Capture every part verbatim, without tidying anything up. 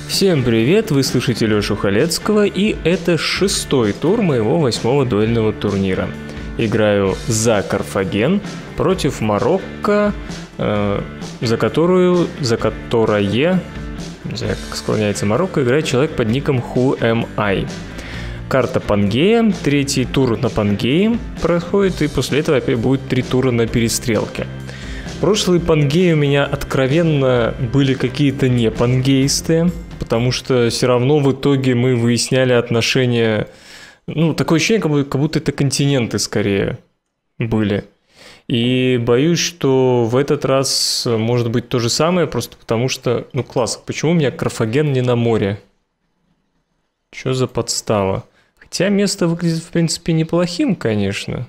Всем привет, вы слышите Лёшу Халецкого, и это шестой тур моего восьмого дуэльного турнира. Играю за Карфаген против Марокко, э, за которую, за которое, не знаю, как склоняется Марокко, играет человек под ником Who Am I. Карта Пангея, третий тур на Пангее происходит, и после этого опять будет три тура на перестрелке. Прошлые Пангеи у меня откровенно были какие-то не пангеистые, потому что все равно в итоге мы выясняли отношения. Ну, такое ощущение, как будто, как будто это континенты скорее были. И боюсь, что в этот раз может быть то же самое, просто потому что, ну класс, почему у меня Карфаген не на море? Что за подстава? Хотя место выглядит, в принципе, неплохим, конечно.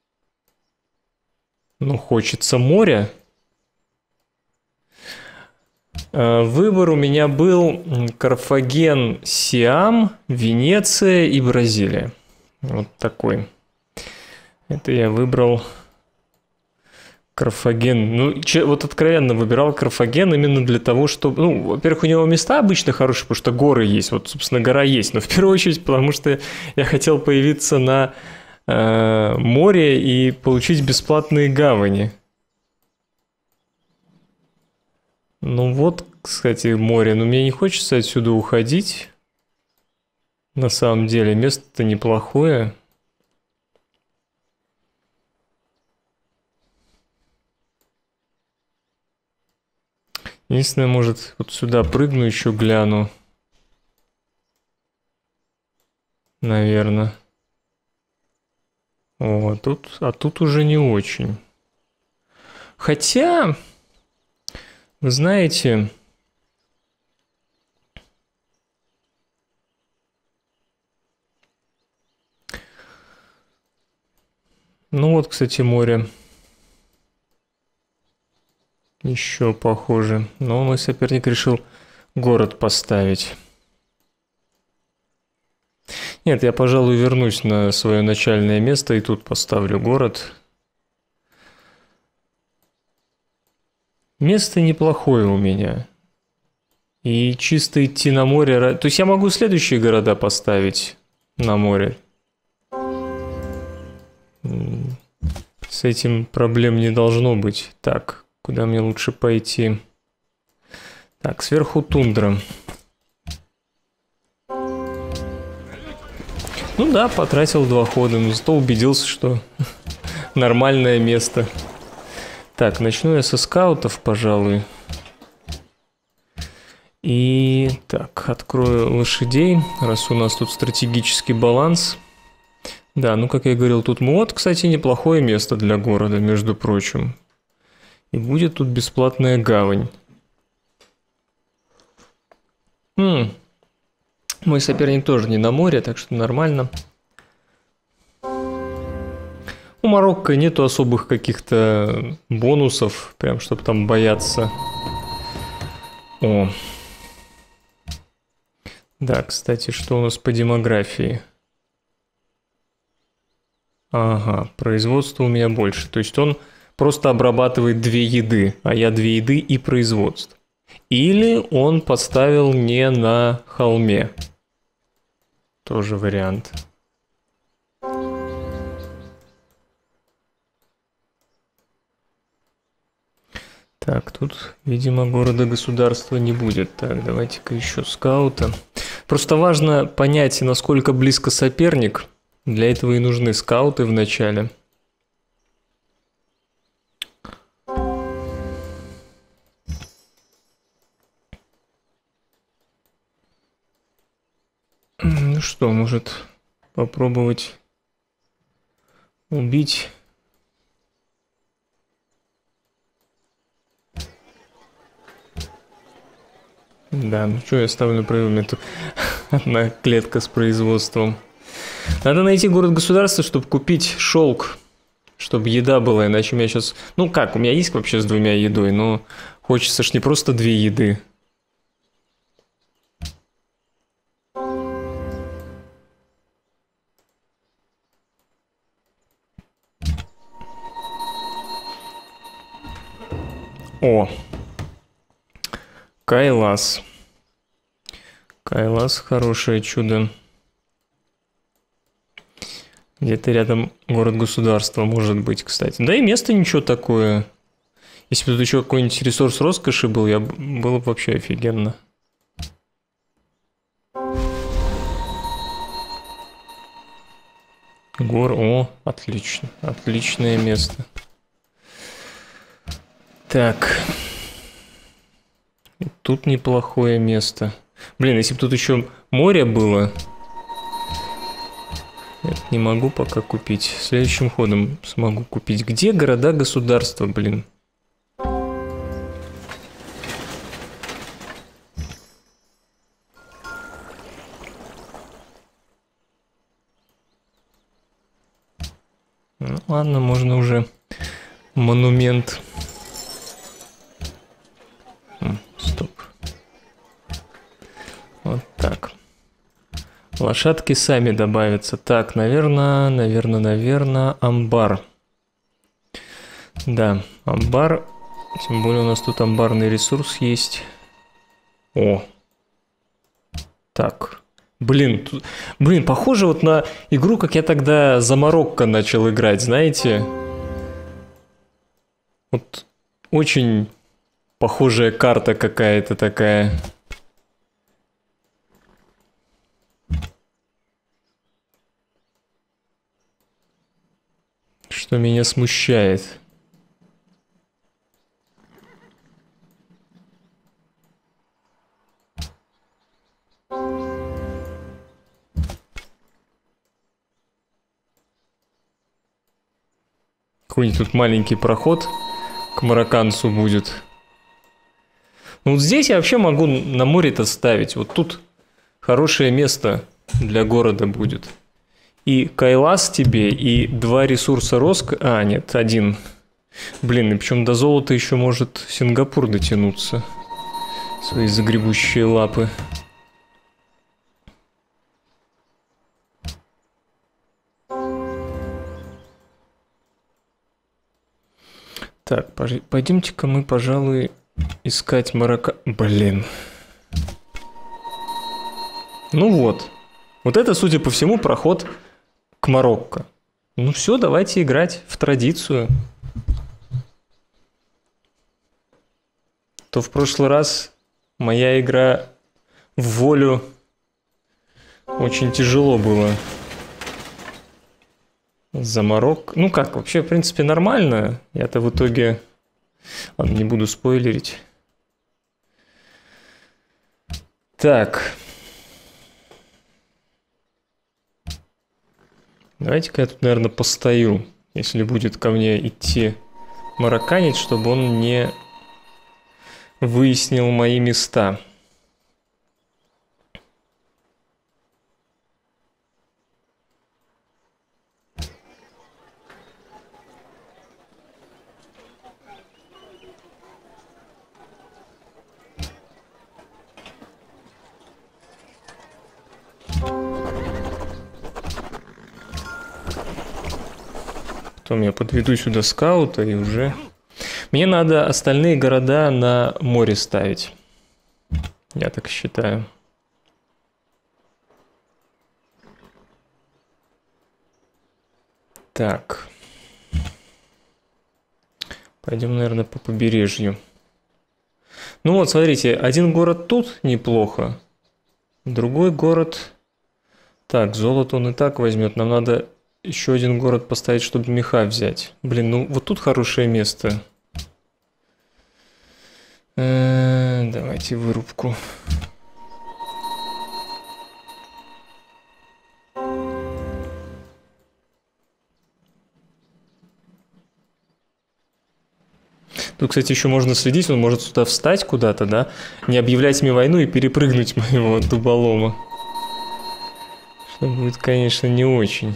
Но хочется моря. Выбор у меня был Карфаген, Сиам, Венеция и Бразилия. Вот такой. Это я выбрал Карфаген. Ну, че, вот откровенно выбирал Карфаген именно для того, чтобы... Ну, во-первых, у него места обычно хорошие, потому что горы есть. Вот, собственно, гора есть. Но в первую очередь, потому что я хотел появиться на э, море и получить бесплатные гавани. Ну вот, кстати, море. Но мне не хочется отсюда уходить. На самом деле, место-то неплохое. Единственное, может, вот сюда прыгну, еще гляну. Наверное. О, тут, а тут уже не очень. Хотя... Вы знаете, ну вот, кстати, море. Еще похоже. Но мой соперник решил город поставить. Нет, я, пожалуй, вернусь на свое начальное место и тут поставлю город. Место неплохое у меня. И чисто идти на море... То есть я могу следующие города поставить на море. С этим проблем не должно быть. Так, куда мне лучше пойти? Так, сверху тундра. Ну да, потратил два хода, но зато убедился, что нормальное место. Так, начну я со скаутов, пожалуй. И так, открою лошадей, раз у нас тут стратегический баланс. Да, ну как я говорил, тут вот, кстати, неплохое место для города, между прочим. И будет тут бесплатная гавань. М-м. Мой соперник тоже не на море, так что нормально. У Марокко нету особых каких-то бонусов, прям чтобы там бояться. О. Да, кстати, что у нас по демографии? Ага, производство у меня больше. То есть он просто обрабатывает две еды, а я две еды и производство. Или он поставил не на холме. Тоже вариант. Так, тут, видимо, города-государства не будет. Так, давайте-ка еще скаута. Просто важно понять, насколько близко соперник. Для этого и нужны скауты в начале. Ну что, может попробовать убить... Да, ну что я ставлю правильно? Одна клетка с производством. Надо найти город-государство, чтобы купить шелк, чтобы еда была, иначе у меня сейчас... Ну как, у меня есть вообще с двумя едой, но хочется ж не просто две еды. О! Кайлас. Кайлас, хорошее чудо. Где-то рядом город-государство может быть, кстати. Да и место ничего такое. Если бы тут еще какой-нибудь ресурс роскоши был, я б... было бы вообще офигенно. Гор, о, отлично. Отличное место. Так. Тут неплохое место. Блин, если бы тут еще море было... Это не могу пока купить. Следующим ходом смогу купить. Где города-государства, блин? Ну ладно, можно уже монумент. М, стоп. Вот так. Лошадки сами добавятся. Так, наверное, наверное, наверное, амбар. Да, амбар. Тем более у нас тут амбарный ресурс есть. О. Так. Блин, тут... блин, похоже вот на игру, как я тогда за Марокко начал играть, знаете? Вот очень похожая карта какая-то такая. Что меня смущает. Какой-нибудь тут маленький проход к марокканцу будет. Ну вот здесь я вообще могу на море-то ставить. Вот тут хорошее место для города будет. И Кайлас тебе, и два ресурса Роск... А, нет, один. Блин, и причем до золота еще может Сингапур дотянуться. Свои загребущие лапы. Так, пойдемте-ка мы, пожалуй, искать Марокко... Блин. Ну вот. Вот это, судя по всему, проход... к Марокко. Ну все, давайте играть в традицию. То в прошлый раз моя игра в волю очень тяжело было. За Марокко. Ну как, вообще, в принципе, нормально. Я-то в итоге... Ладно, не буду спойлерить. Так... Давайте-ка я тут, наверное, постою, если будет ко мне идти марокканец, чтобы он не выяснил мои места. Потом я подведу сюда скаута и уже... Мне надо остальные города на море ставить. Я так считаю. Так. Пойдем, наверное, по побережью. Ну вот, смотрите, один город тут неплохо. Другой город... Так, золото он и так возьмет. Нам надо... Еще один город поставить, чтобы меха взять. Блин, ну вот тут хорошее место. Э-э, давайте вырубку. Тут, кстати, еще можно следить. Он может сюда встать куда-то, да? Не объявлять мне войну и перепрыгнуть моего дуболома. Что будет, конечно, не очень.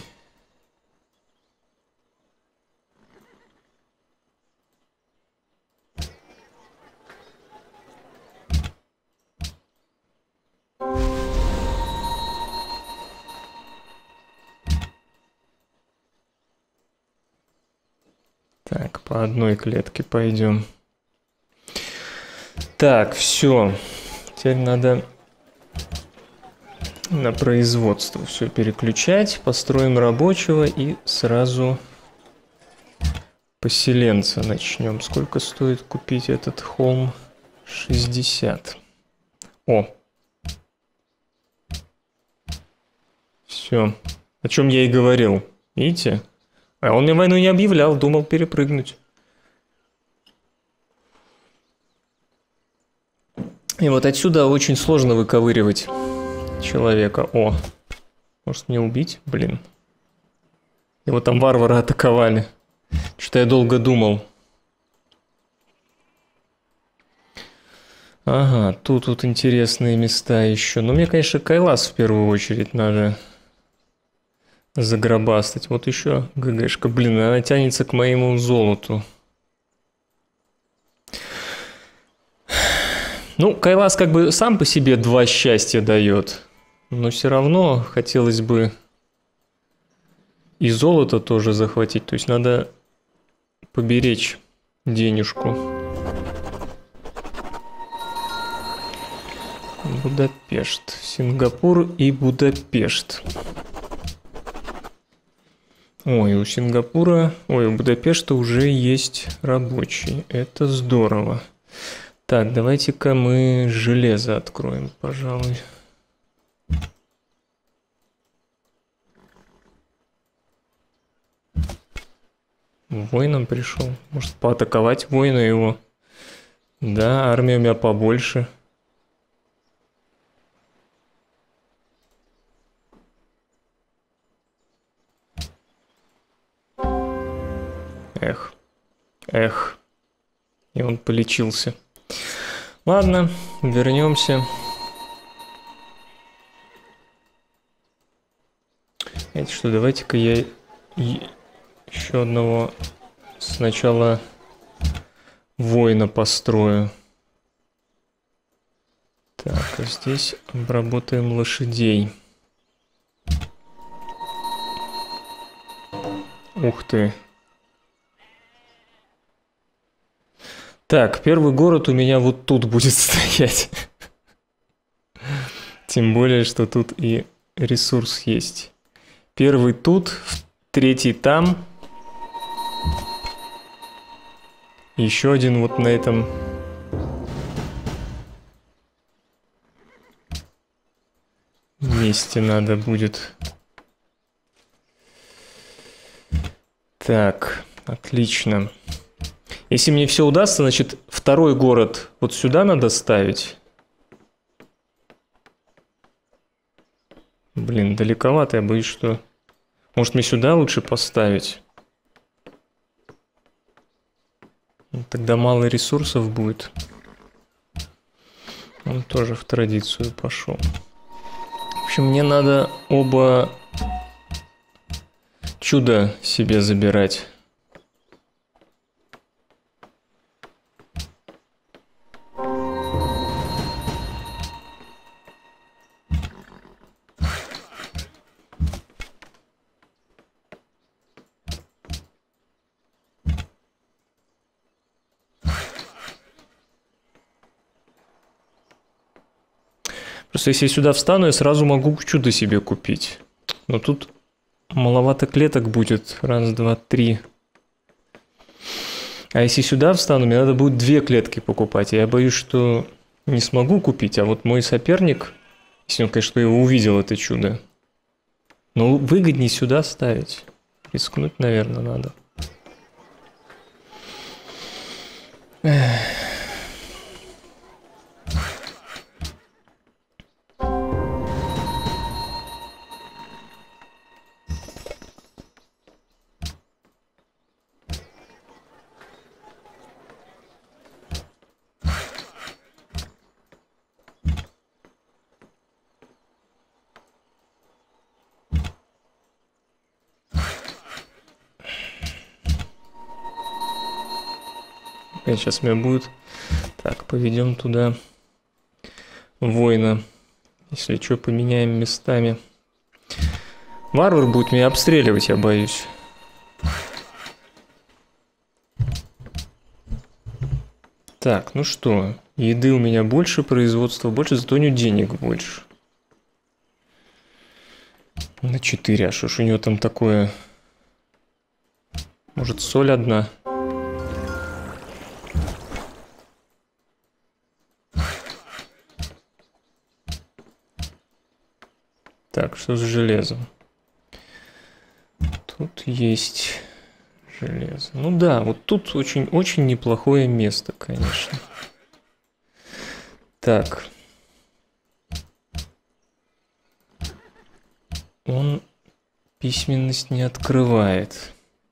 Так, по одной клетке пойдем. Так, все. Теперь надо на производство все переключать. Построим рабочего и сразу поселенца начнем. Сколько стоит купить этот холм? шестьдесят. О! Все. О чем я и говорил. Видите? А он мне войну не объявлял, думал перепрыгнуть. И вот отсюда очень сложно выковыривать человека. О! Может мне убить? Блин. Его там варвары атаковали. Что-то я долго думал. Ага, тут вот интересные места еще. Но мне, конечно, Кайлас в первую очередь надо загробастать. Вот еще ГГшка. Блин, она тянется к моему золоту. Ну, Кайлас как бы сам по себе два счастья дает. Но все равно хотелось бы и золото тоже захватить. То есть надо поберечь денежку. Будапешт. Сингапур и Будапешт. Ой, у Сингапура... Ой, у Будапешта уже есть рабочий. Это здорово. Так, давайте-ка мы железо откроем, пожалуй. Воином пришел. Может, поатаковать воина его? Да, армия у меня побольше. Эх. Эх. И он полечился. Ладно, вернемся. Знаете что, давайте-ка я еще одного сначала воина построю. Так, а здесь обработаем лошадей. Ух ты. Так, первый город у меня вот тут будет стоять. Тем более, что тут и ресурс есть. Первый тут, третий там. Еще один вот на этом. Месте надо будет. Так, отлично. Если мне все удастся, значит, второй город вот сюда надо ставить. Блин, далековато, я боюсь, что... Может, мне сюда лучше поставить? Тогда мало ресурсов будет. Он тоже в традицию пошел. В общем, мне надо оба чуда себе забирать. Просто если я сюда встану, я сразу могу чудо себе купить. Но тут маловато клеток будет. Раз, два, три. А если сюда встану, мне надо будет две клетки покупать. Я боюсь, что не смогу купить. А вот мой соперник, если он, конечно, его увидел, это чудо. Но выгоднее сюда ставить. Рискнуть, наверное, надо. Эх. Сейчас у меня будет... Так, поведем туда воина. Если что, поменяем местами. Варвар будет меня обстреливать, я боюсь. Так, ну что, еды у меня больше, производства больше, зато у него денег больше. На четыре. А что ж у него там такое? Может, соль одна? Так, что с железом? Тут есть железо. Ну да, вот тут очень-очень неплохое место, конечно. Так. Он письменность не открывает.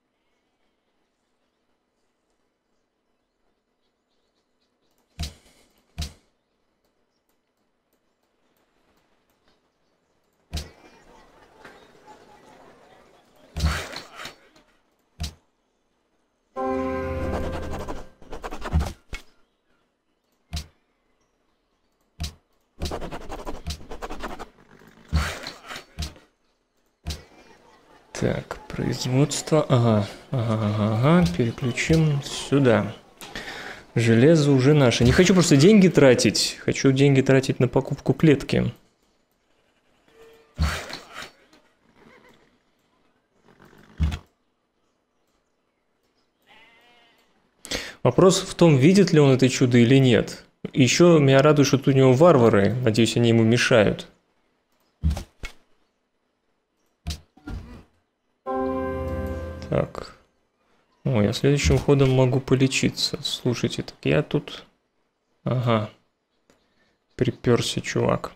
Так, производство. Ага, ага, ага, ага. Переключим сюда. Железо уже наше. Не хочу просто деньги тратить. Хочу деньги тратить на покупку клетки. Вопрос в том, видит ли он это чудо или нет. Еще меня радует, что тут у него варвары. Надеюсь, они ему мешают. Так. Ой, я следующим ходом могу полечиться. Слушайте, так я тут... Ага. Приперся, чувак.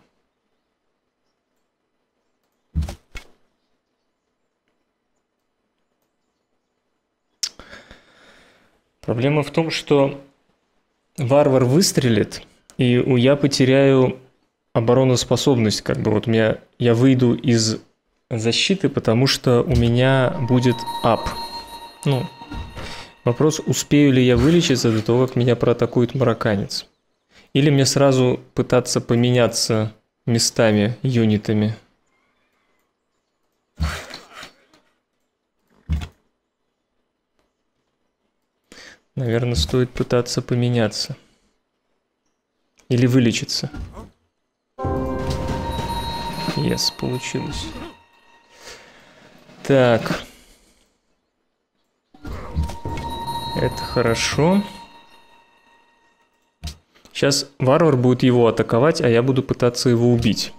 Проблема в том, что варвар выстрелит, и я потеряю обороноспособность. Как бы вот у меня... Я выйду из защиты, потому что у меня будет ап. Ну, вопрос, успею ли я вылечиться до того, как меня проатакует марокканец. Или мне сразу пытаться поменяться местами, юнитами. Наверное, стоит пытаться поменяться. Или вылечиться. Yes, получилось. Так. Это хорошо. Сейчас варвар будет его атаковать, а я буду пытаться его убить.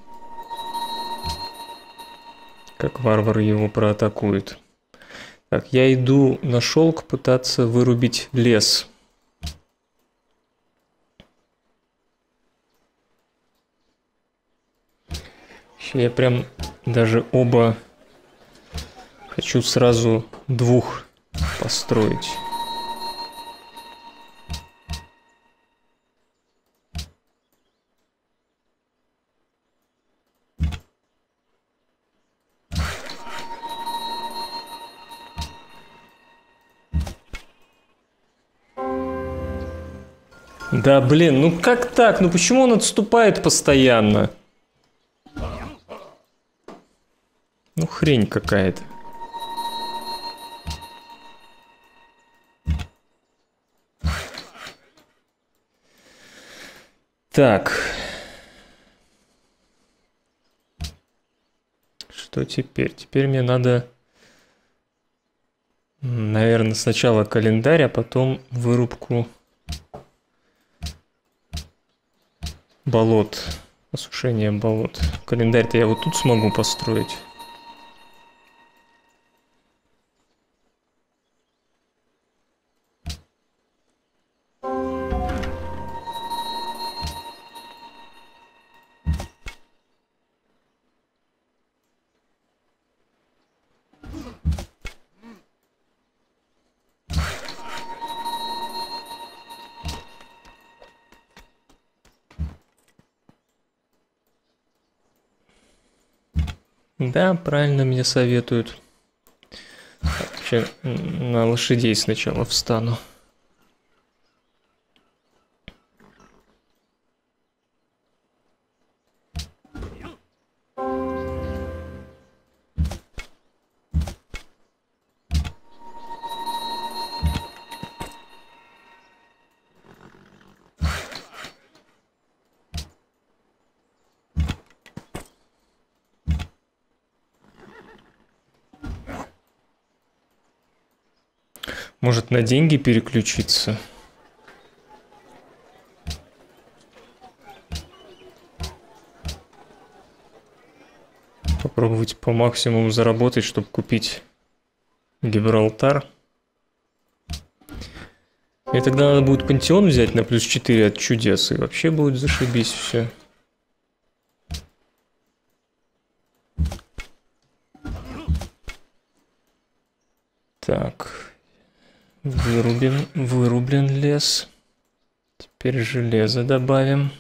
Как варвар его проатакует. Так, я иду на шелк пытаться вырубить лес. Я прям даже оба хочу сразу двух построить. Да, блин, ну как так? Ну почему он отступает постоянно? Ну хрень какая-то. Так. Что теперь? Теперь мне надо, наверное, сначала календарь, а потом вырубку болот, осушение болот. Календарь-то я вот тут смогу построить. Да, правильно мне советуют. Вообще, на лошадей сначала встану. Может, на деньги переключиться? Попробовать по максимуму заработать, чтобы купить Гибралтар. И тогда надо будет пантеон взять на плюс четыре от чудес, и вообще будет зашибись все. Так. Вырубим, вырублен лес. Теперь железо добавим.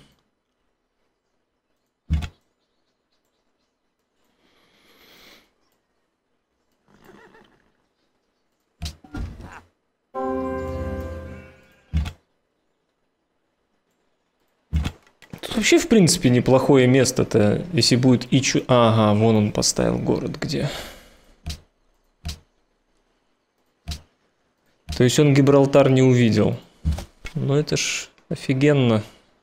Тут вообще, в принципе, неплохое место-то, если будет Ичу... Ага, вон он поставил город где. То есть он Гибралтар не увидел. Ну это ж офигенно.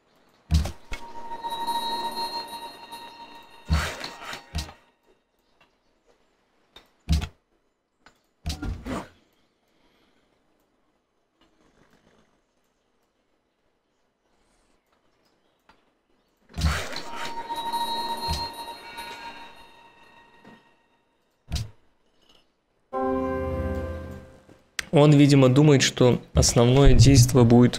Он, видимо, думает, что основное действие будет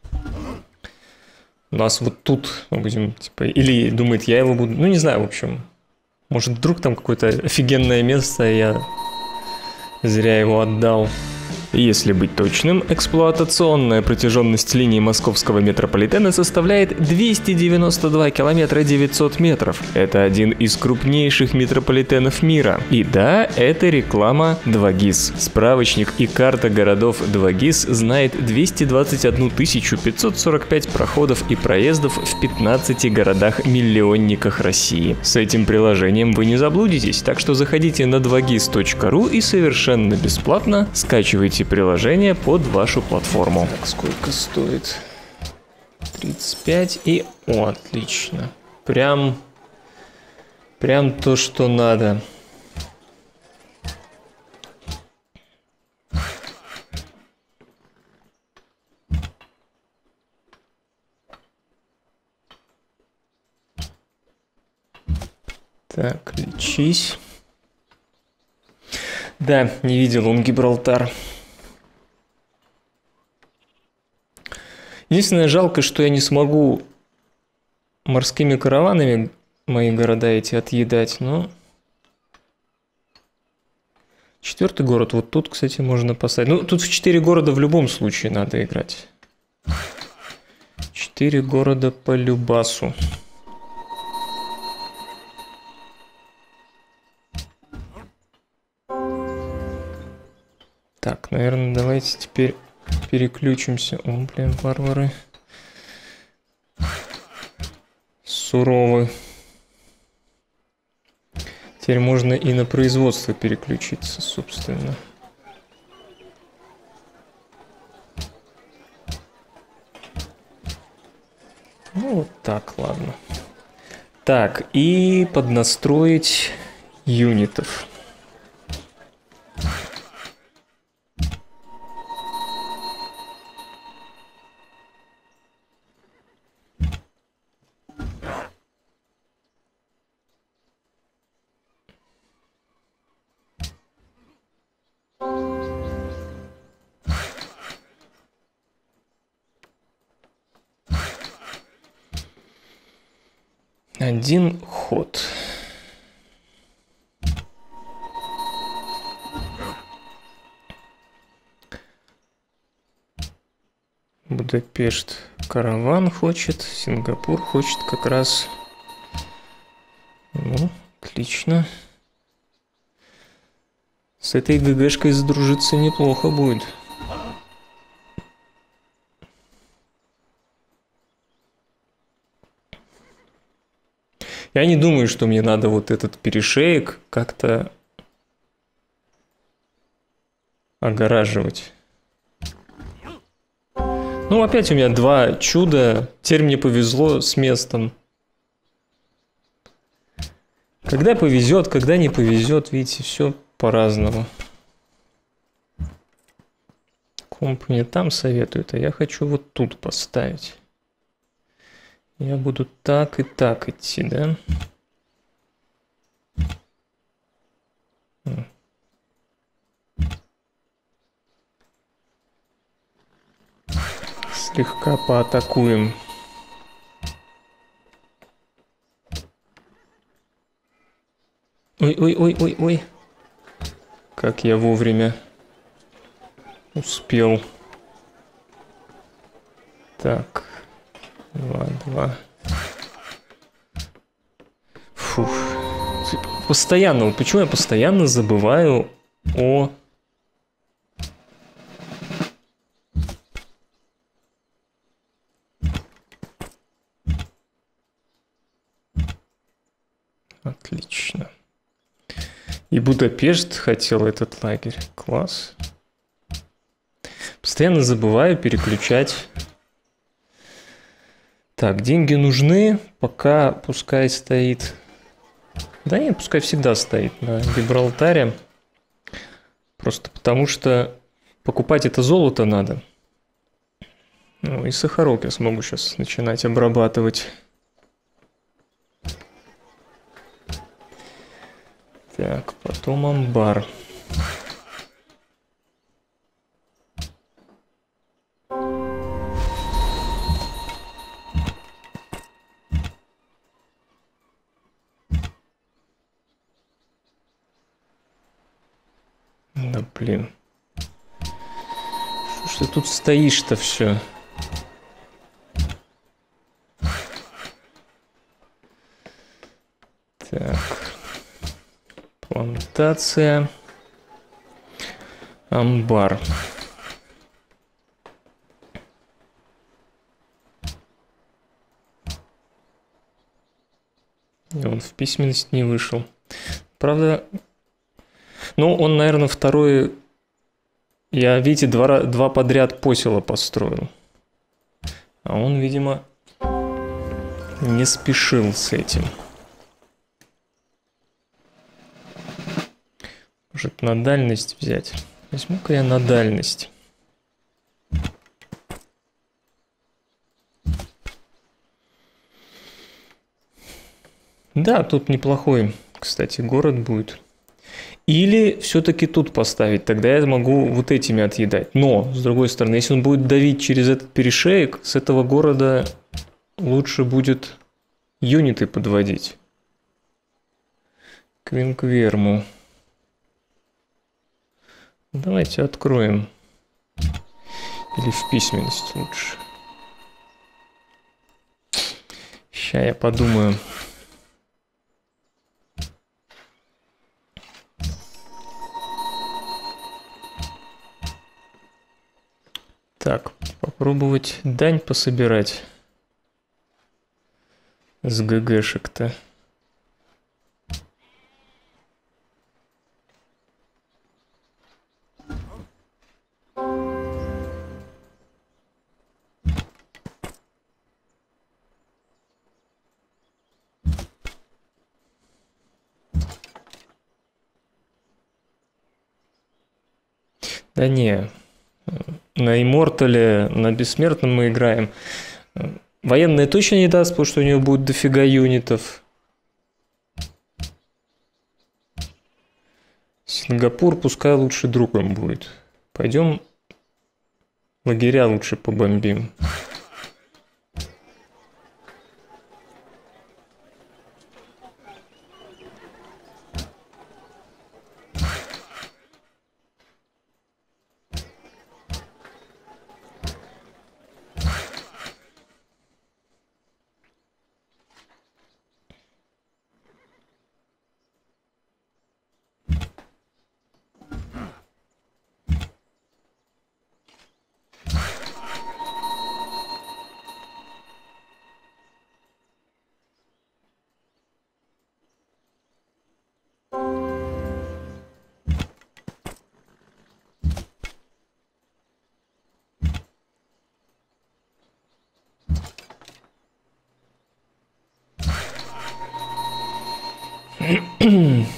у нас вот тут, мы будем, типа, или думает, я его буду, ну не знаю, в общем, может вдруг там какое-то офигенное место, и я зря его отдал. Если быть точным, эксплуатационная протяженность линии московского метрополитена составляет двести девяносто два километра девятьсот метров. Это один из крупнейших метрополитенов мира. И да, это реклама два гис. Справочник и карта городов два гис знает двести двадцать одну тысячу пятьсот сорок пять проходов и проездов в пятнадцати городах-миллионниках России. С этим приложением вы не заблудитесь, так что заходите на два гис точка ру и совершенно бесплатно скачивайте приложение под вашу платформу. Так, сколько стоит? тридцать пять и... О, отлично. Прям... Прям то, что надо. Так, лечись. Да, не видел он Гибралтар. Единственное, жалко, что я не смогу морскими караванами мои города эти отъедать, но... Четвертый город, вот тут, кстати, можно поставить. Ну, тут в четыре города в любом случае надо играть. Четыре города по любасу. Так, наверное, давайте теперь... переключимся. О, блин, варвары. Суровы. Теперь можно и на производство переключиться, собственно. Ну, вот так, ладно. Так, и поднастроить юнитов. Один ход. Будапешт караван хочет, Сингапур хочет как раз. Ну, отлично. С этой ГГшкой задружиться неплохо будет. Я не думаю, что мне надо вот этот перешеек как-то огораживать. Ну, опять у меня два чуда. Теперь мне повезло с местом. Когда повезет, когда не повезет, видите, все по-разному. Комп мне там советует, а я хочу вот тут поставить. Я буду так и так идти, да? Слегка поатакуем. Ой-ой-ой-ой-ой. Как я вовремя успел. Так. Два, два. Фух. Постоянно, почему я постоянно забываю о... Отлично. И Будапешт хотел этот лагерь. Класс. Постоянно забываю переключать. Так, деньги нужны. Пока пускай стоит... Да нет, пускай всегда стоит на Гибралтаре. Просто потому что покупать это золото надо. Ну и сахарок я смогу сейчас начинать обрабатывать. Так, потом амбар. Да блин. Что ж ты тут стоишь-то все? Так. Плантация. Амбар. И он в письменность не вышел. Правда, ну, он, наверное, второй... Я, видите, два, два подряд посела построил. А он, видимо, не спешил с этим. Может, на дальность взять? Возьму-ка я на дальность. Да, тут неплохой, кстати, город будет. Или все-таки тут поставить, тогда я могу вот этими отъедать. Но, с другой стороны, если он будет давить через этот перешеек, с этого города лучше будет юниты подводить. К Винкверму. Давайте откроем. Или в письменность лучше. Сейчас я подумаю. Так, попробовать дань пособирать с ГГшек-то. Да не, на Иммортале, на Бессмертном мы играем. Военная точно не даст, потому что у нее будет дофига юнитов. Сингапур пускай лучше другом будет. Пойдем лагеря лучше побомбим.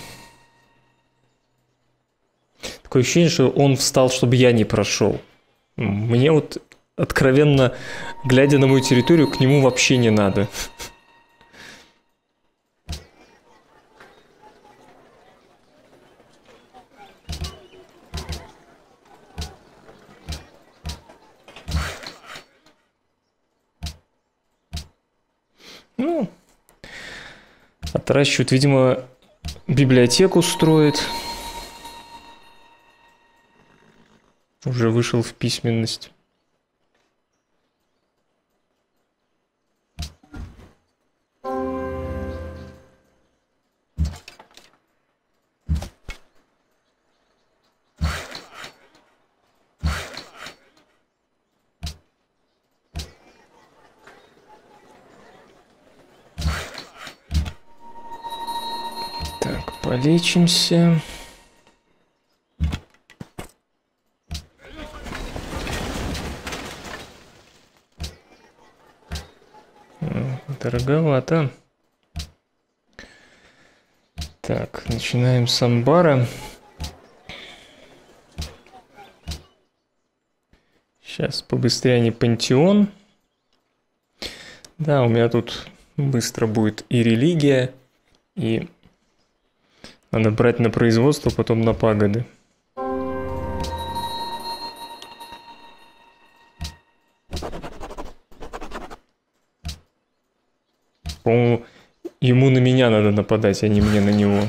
Такое ощущение, что он встал, чтобы я не прошел. Мне вот откровенно, глядя на мою территорию, к нему вообще не надо. Ну, отращивают, видимо, библиотеку строит. Уже вышел в письменность. Так, полечимся. Дороговато. Так, начинаем с амбара. Сейчас побыстрее не пантеон. Да, у меня тут быстро будет и религия, и надо брать на производство, потом на пагоды. По-моему, ему на меня надо нападать, а не мне на него.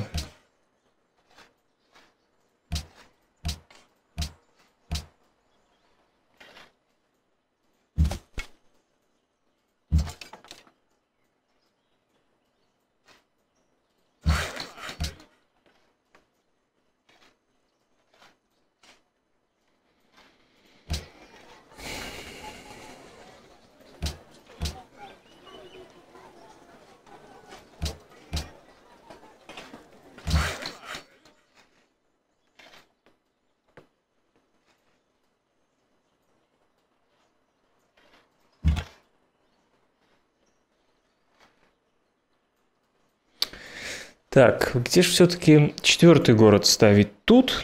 Так, где же все-таки четвертый город ставить? Тут?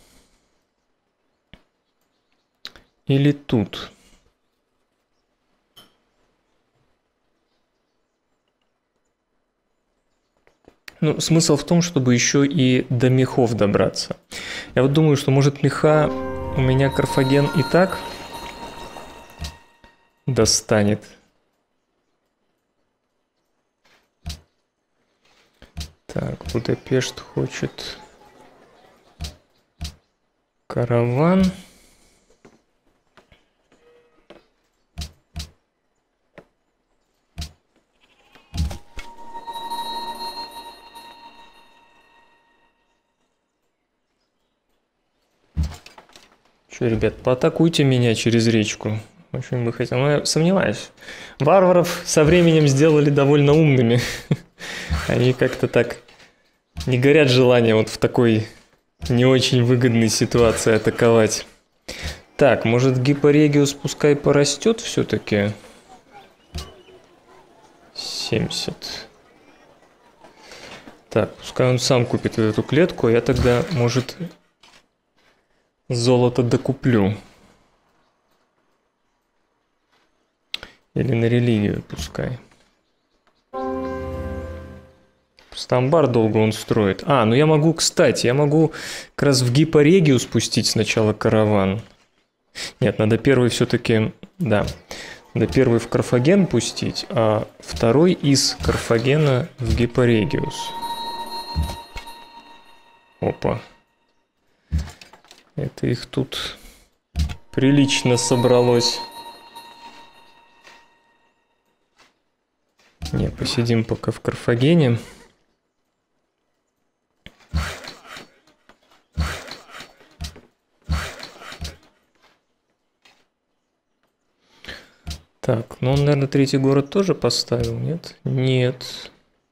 Или тут? Ну, смысл в том, чтобы еще и до мехов добраться. Я вот думаю, что может меха у меня Карфаген и так достанет. Так, Будапешт хочет караван. Че, ребят, поатакуйте меня через речку. Очень бы хотел, но я сомневаюсь. Варваров со временем сделали довольно умными. Они как-то так не горят желанием вот в такой не очень выгодной ситуации атаковать. Так, может Гиппорегиус пускай порастет все-таки? семьдесят. Так, пускай он сам купит эту клетку, а я тогда, может, золото докуплю. Или на религию пускай. Просто амбар долго он строит. А, ну я могу, кстати, я могу как раз в Гиппорегию спустить сначала караван. Нет, надо первый все-таки, да, надо первый в Карфаген пустить, а второй из Карфагена в Гиппорегиус. Опа. Это их тут прилично собралось. Не, посидим пока в Карфагене. Так, ну он, наверное, третий город тоже поставил, нет? Нет.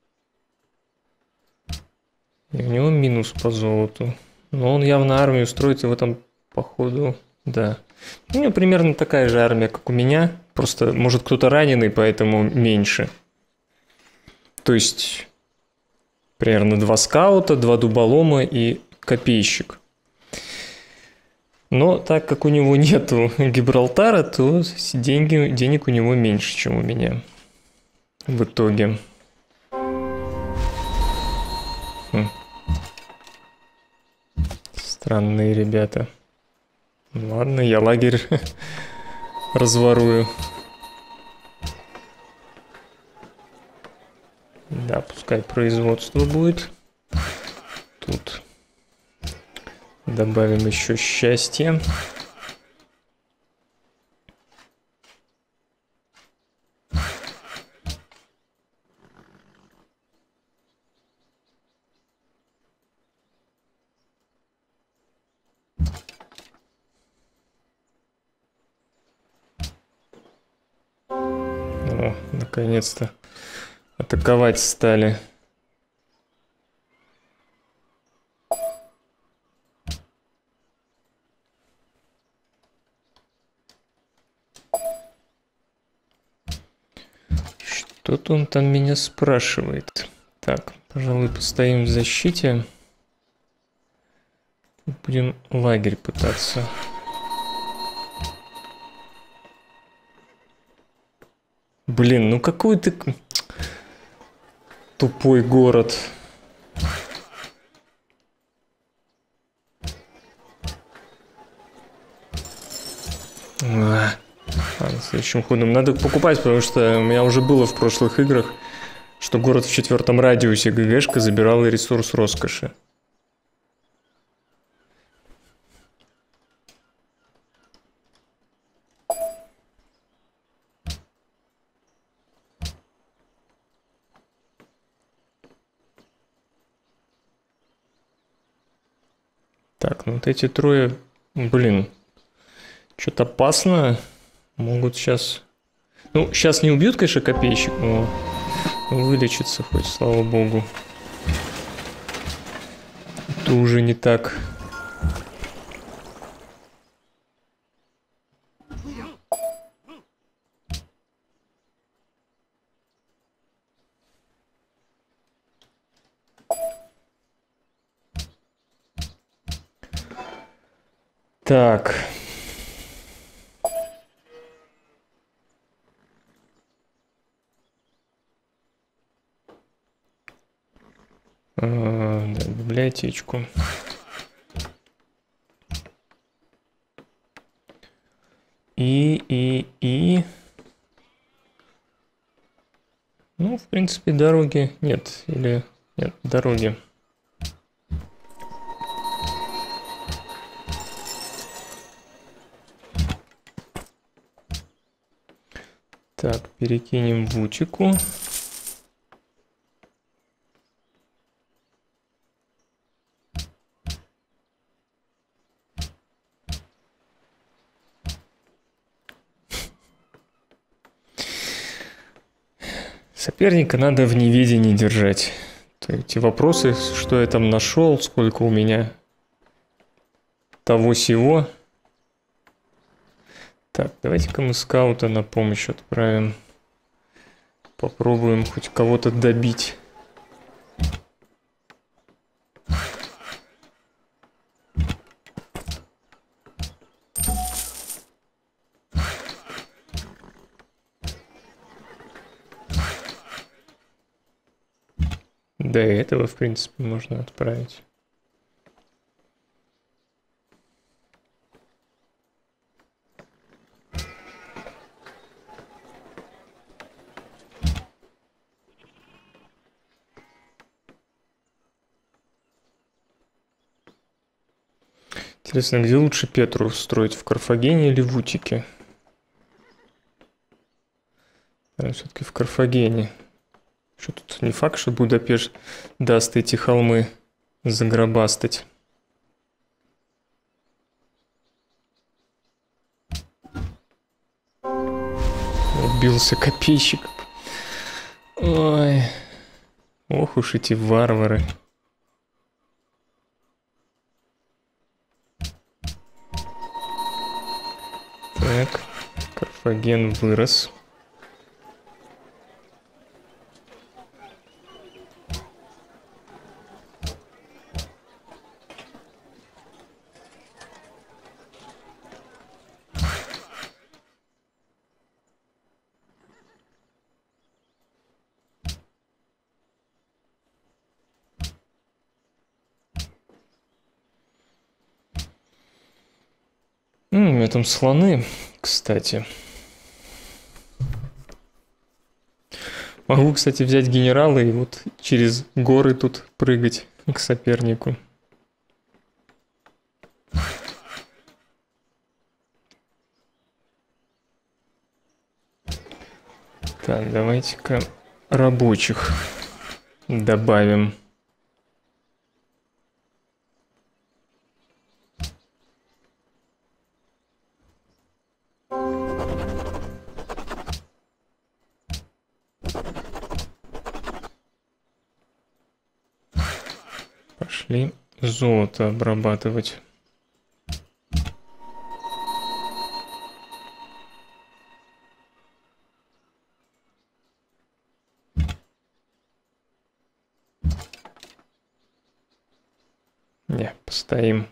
И у него минус по золоту. Но он явно армию строит, и в этом, походу, да. У него примерно такая же армия, как у меня. Просто, может, кто-то раненый, поэтому меньше. То есть, примерно два скаута, два дуболома и копейщик. Но так как у него нету Гибралтара, то деньги, денег у него меньше, чем у меня. В итоге. Хм. Странные ребята. Ладно, я лагерь разворую. Да, пускай производство будет. Тут добавим еще счастье. О, наконец-то атаковать стали. Что-то он там меня спрашивает. Так, пожалуй, постоим в защите. Будем лагерь пытаться. Блин, ну какой ты тупой город. А, ладно, следующим ходом надо покупать, потому что у меня уже было в прошлых играх, что город в четвертом радиусе ГГшка забирала ресурс роскоши. Так, ну вот эти трое, блин, что-то опасно. Могут сейчас... Ну, сейчас не убьют, конечно, копейщик, но вылечится хоть, слава богу. Это уже не так. Так. А, да, библиотечку. И, и, и... Ну, в принципе, дороги нет. Или... Нет, дороги. Так, перекинем в Утику. Соперника надо в неведении держать. То эти вопросы, что я там нашел, сколько у меня того-сего. Так, давайте-ка мы скаута на помощь отправим. Попробуем хоть кого-то добить. До этого, в принципе, можно отправить. Интересно, где лучше Петру строить, в Карфагене или в Утике? Все-таки в Карфагене. Что тут не факт, что Будапешт даст эти холмы загробастать. Убился копейщик. Ой. Ох уж эти варвары. Так, Карфаген вырос. М, у меня там слоны, кстати. Могу, кстати, взять генерала и вот через горы тут прыгать к сопернику. Так, давайте-ка рабочих добавим. Пошли золото обрабатывать. Не, постоим.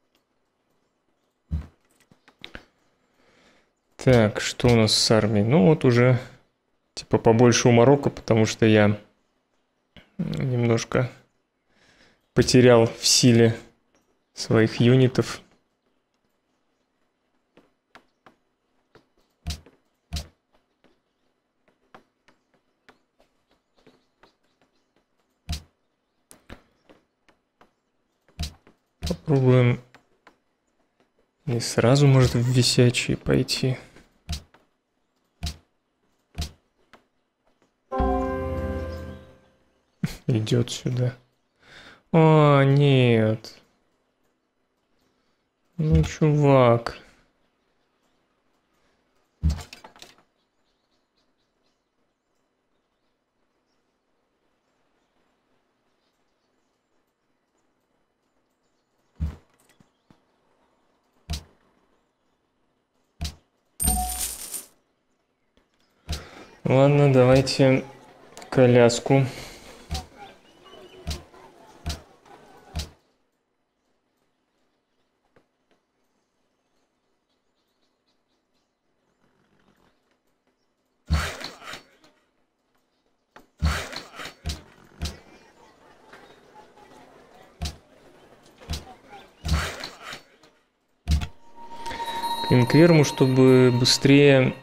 Так, что у нас с армией? Ну вот уже типа побольше у Марокко, потому что я немножко потерял в силе своих юнитов. Попробуем и сразу, может, в висячие пойти. Идет сюда. О, нет. Ну, чувак. Ладно, давайте коляску. К Инкверму, чтобы быстрее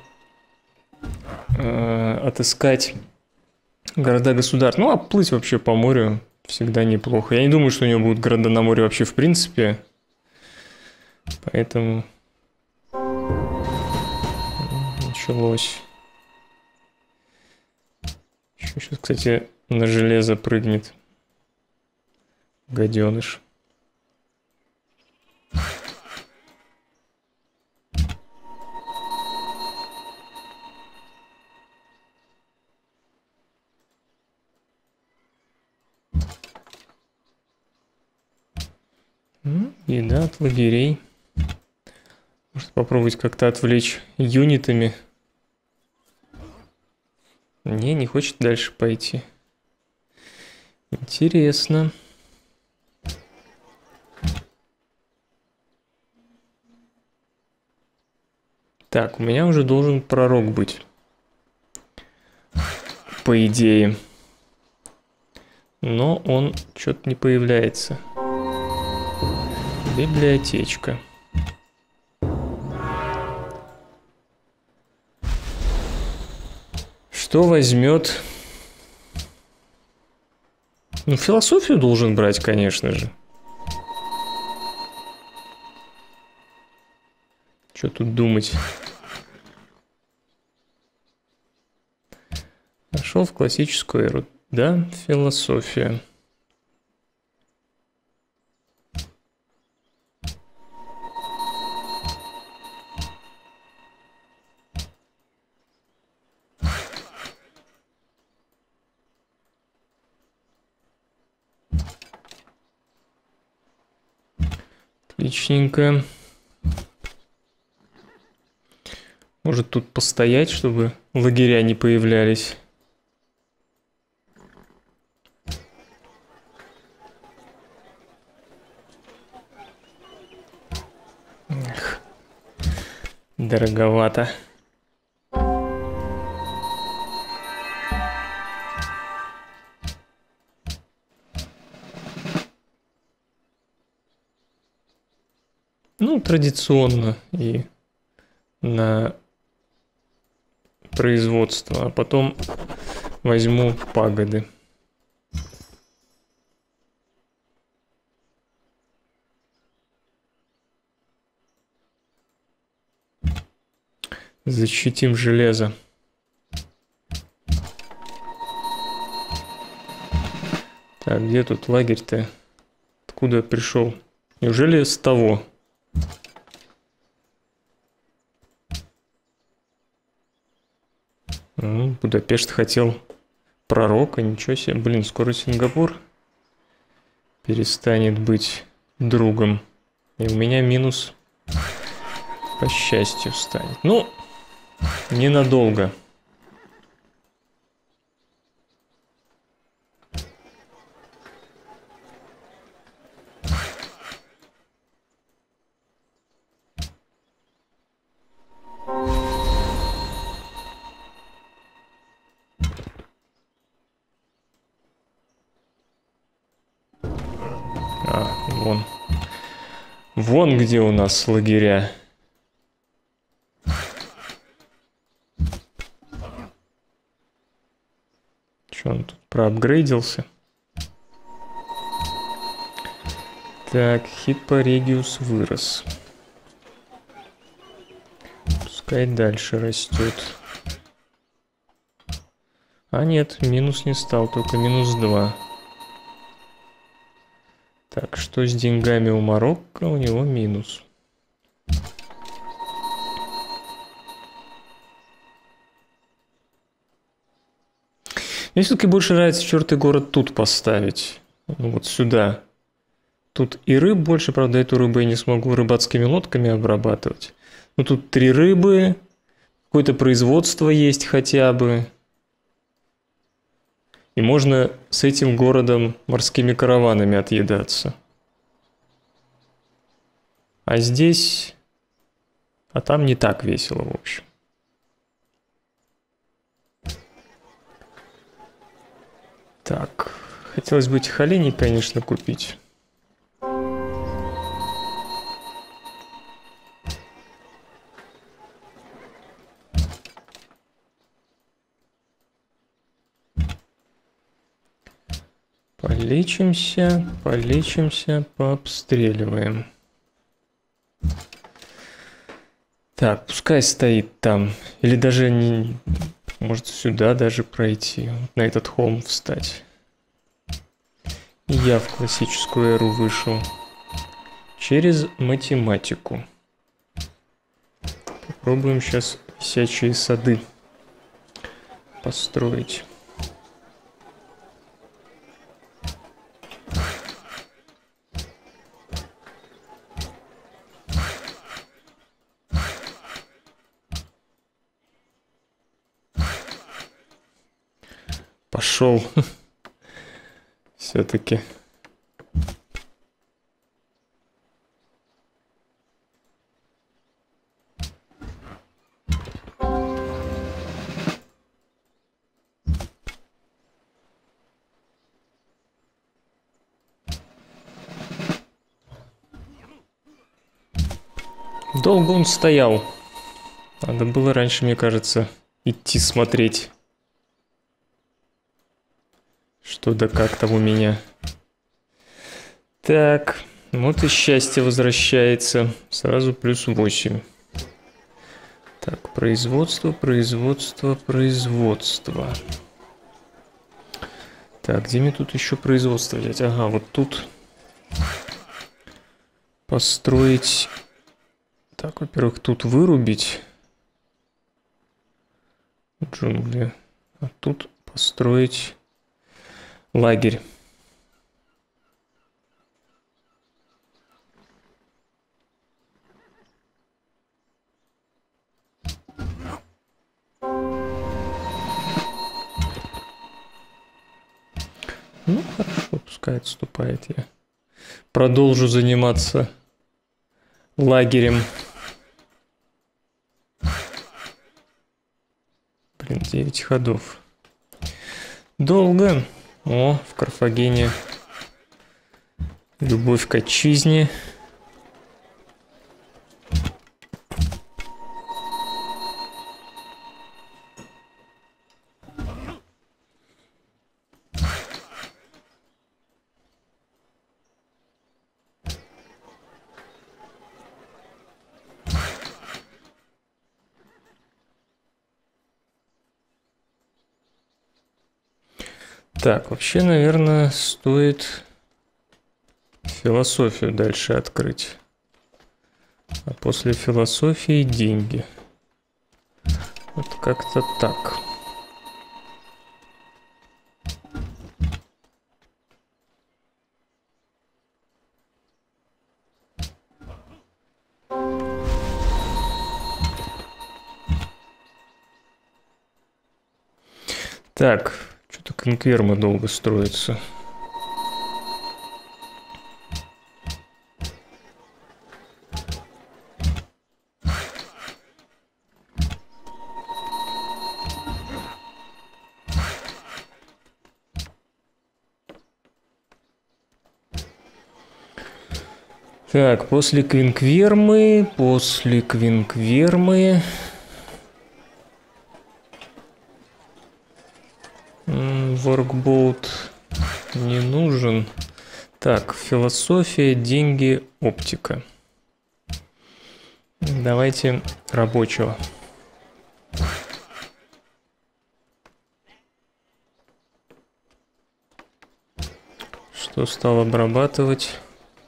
э, отыскать города-государства. Ну, а плыть вообще по морю всегда неплохо. Я не думаю, что у него будут города на море вообще в принципе. Поэтому началось. Еще сейчас, кстати, на железо прыгнет гаденыш. Еда от лагерей. Может попробовать как-то отвлечь юнитами. Не, не хочет дальше пойти. Интересно. Так, у меня уже должен пророк быть. По идее. Но он что-то не появляется. Библиотечка. Что возьмет? Ну, философию должен брать, конечно же. Что тут думать? Нашел в классическую эру. Да, философия. Отличненько. Может тут постоять, чтобы лагеря не появлялись. Эх, дороговато. Ну, традиционно и на производство, а потом возьму пагоды. Защитим железо. Так, где тут лагерь-то? Откуда пришел? Неужели с того? Ну, Будапешт хотел пророка, ничего себе. Блин, скоро Сингапур перестанет быть другом. И у меня минус по счастью станет. Ну, ненадолго. Вон. Вон где у нас лагеря. Че он тут проапгрейдился? Так, Хиппорегиус вырос. Пускай дальше растет. А нет, минус не стал, только минус два. Так, что с деньгами у Марокко? У него минус. Мне все-таки больше нравится четвертый город тут поставить. Ну, вот сюда. Тут и рыб больше, правда, эту рыбу я не смогу рыбацкими лодками обрабатывать. Но тут три рыбы, какое-то производство есть хотя бы. И можно с этим городом морскими караванами отъедаться. А здесь... А там не так весело, в общем. Так, хотелось бы этих оленей, конечно, купить. Полечимся, полечимся, пообстреливаем. Так, пускай стоит там. Или даже не... Может сюда даже пройти. На этот холм встать. И я в классическую эру вышел. Через математику. Попробуем сейчас висячие сады построить. Пошел. Все-таки. Долго он стоял. Надо было раньше, мне кажется, идти смотреть. Что да как там у меня. Так, вот и счастье возвращается. Сразу плюс восемь. Так, производство, производство, производство. Так, где мне тут еще производство взять? Ага, вот тут построить. Так, во-первых, тут вырубить джунгли. А тут построить лагерь. Ну, хорошо, пускай отступает. Я продолжу заниматься лагерем. Блин, девять ходов. Долго. О, в Карфагене любовь к отчизне. Так, вообще, наверное, стоит философию дальше открыть. А после философии деньги. Вот как-то так. Так, что-то конкверма долго строится. Так, после Квинквермы, после Квинквермы... Воркбоут не нужен. Так, философия, деньги, оптика. Давайте рабочего. Что стал обрабатывать?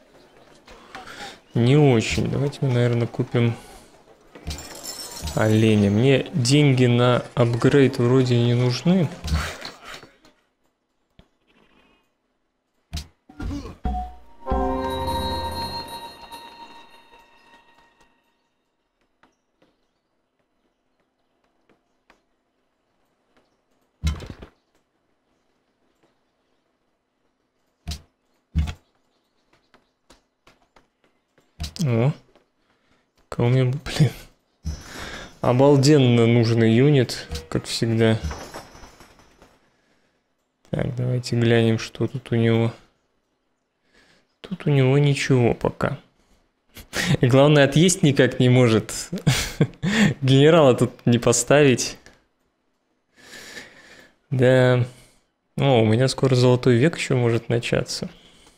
Не очень. Давайте мы, наверное, купим оленя. Мне деньги на апгрейд вроде не нужны. О, кого мне, блин, обалденно нужный юнит, как всегда. Так, давайте глянем, что тут у него. Тут у него ничего пока. И главное, отъесть никак не может. Генерала тут не поставить. Да. О, у меня скоро золотой век еще может начаться.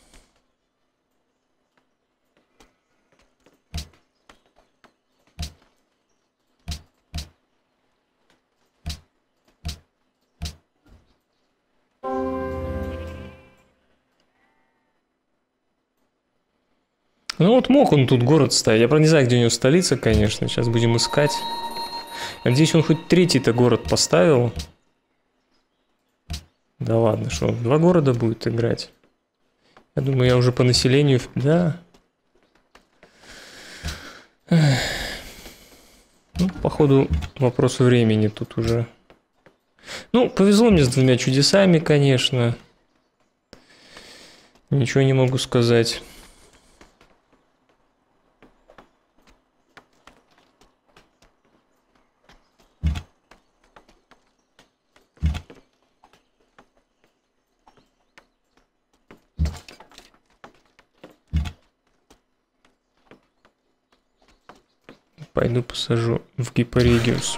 Ну вот мог он тут город ставить. Я правда не знаю, где у него столица, конечно. Сейчас будем искать. Надеюсь, он хоть третий-то город поставил. Да ладно, что, два города будет играть. Я думаю, я уже по населению... Да. Ну, походу, вопрос времени тут уже. Ну, повезло мне с двумя чудесами, конечно. Ничего не могу сказать. Пойду посажу в Гипорегиус.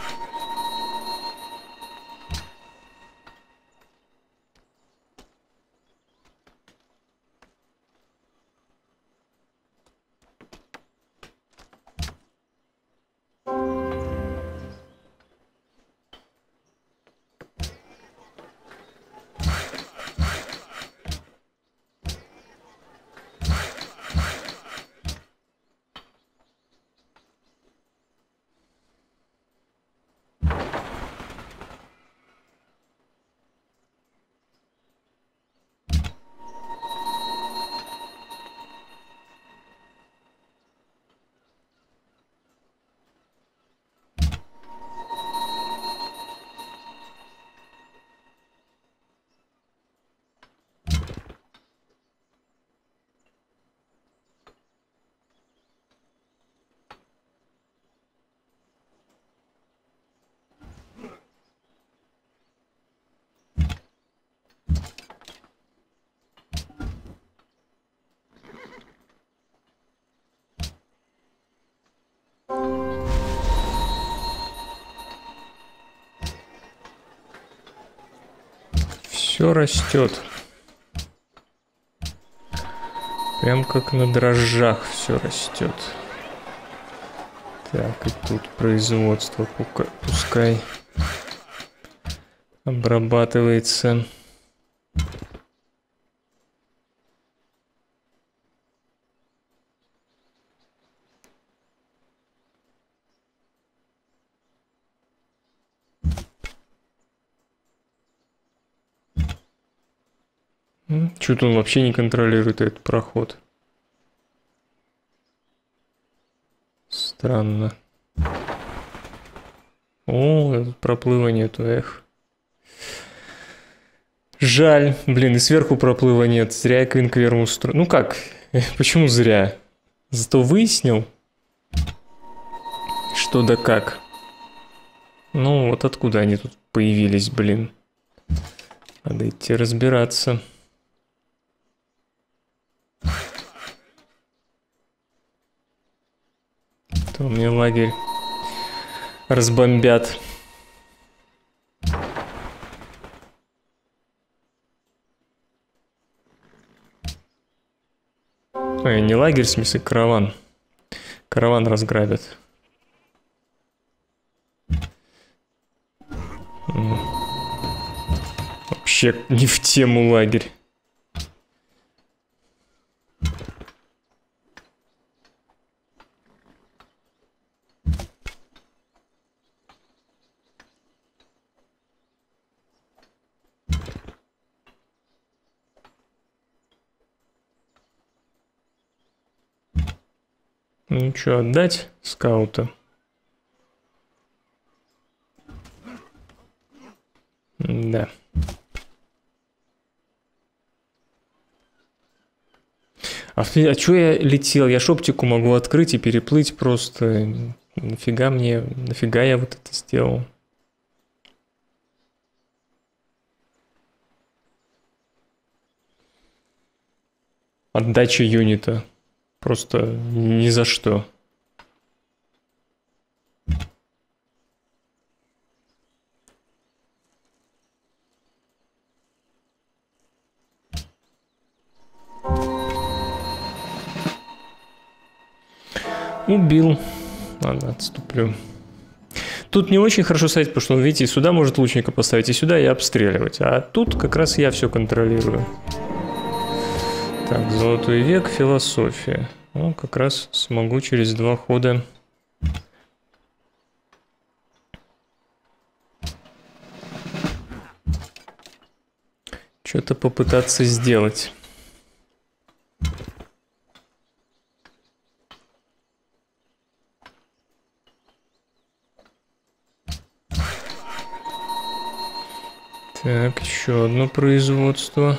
Все растет. Прям как на дрожжах все растет. Так, и тут производство пускай обрабатывается. Чё-то он вообще не контролирует этот проход. Странно. О, проплыва нету, эх. Жаль. Блин, и сверху проплыва нет. Зря я Квинкверм устроил. Ну как? Почему зря? Зато выяснил, что да как. Ну, вот откуда они тут появились, блин. Надо идти разбираться. То мне лагерь разбомбят. Ой, не лагерь, в смысле, караван. Караван разграбят. Вообще не в тему лагерь. Ну что, отдать скаута? Да. А, а чё я летел? Я ж оптику могу открыть и переплыть просто. Нафига мне, нафига я вот это сделал? Отдача юнита. Просто ни за что. Убил. Ладно, отступлю. Тут не очень хорошо стоять, потому что, видите, сюда может лучника поставить, и сюда и обстреливать. А тут как раз я все контролирую. Так, золотой век, философия. Ну, как раз смогу через два хода. Что-то попытаться сделать. Так, еще одно производство.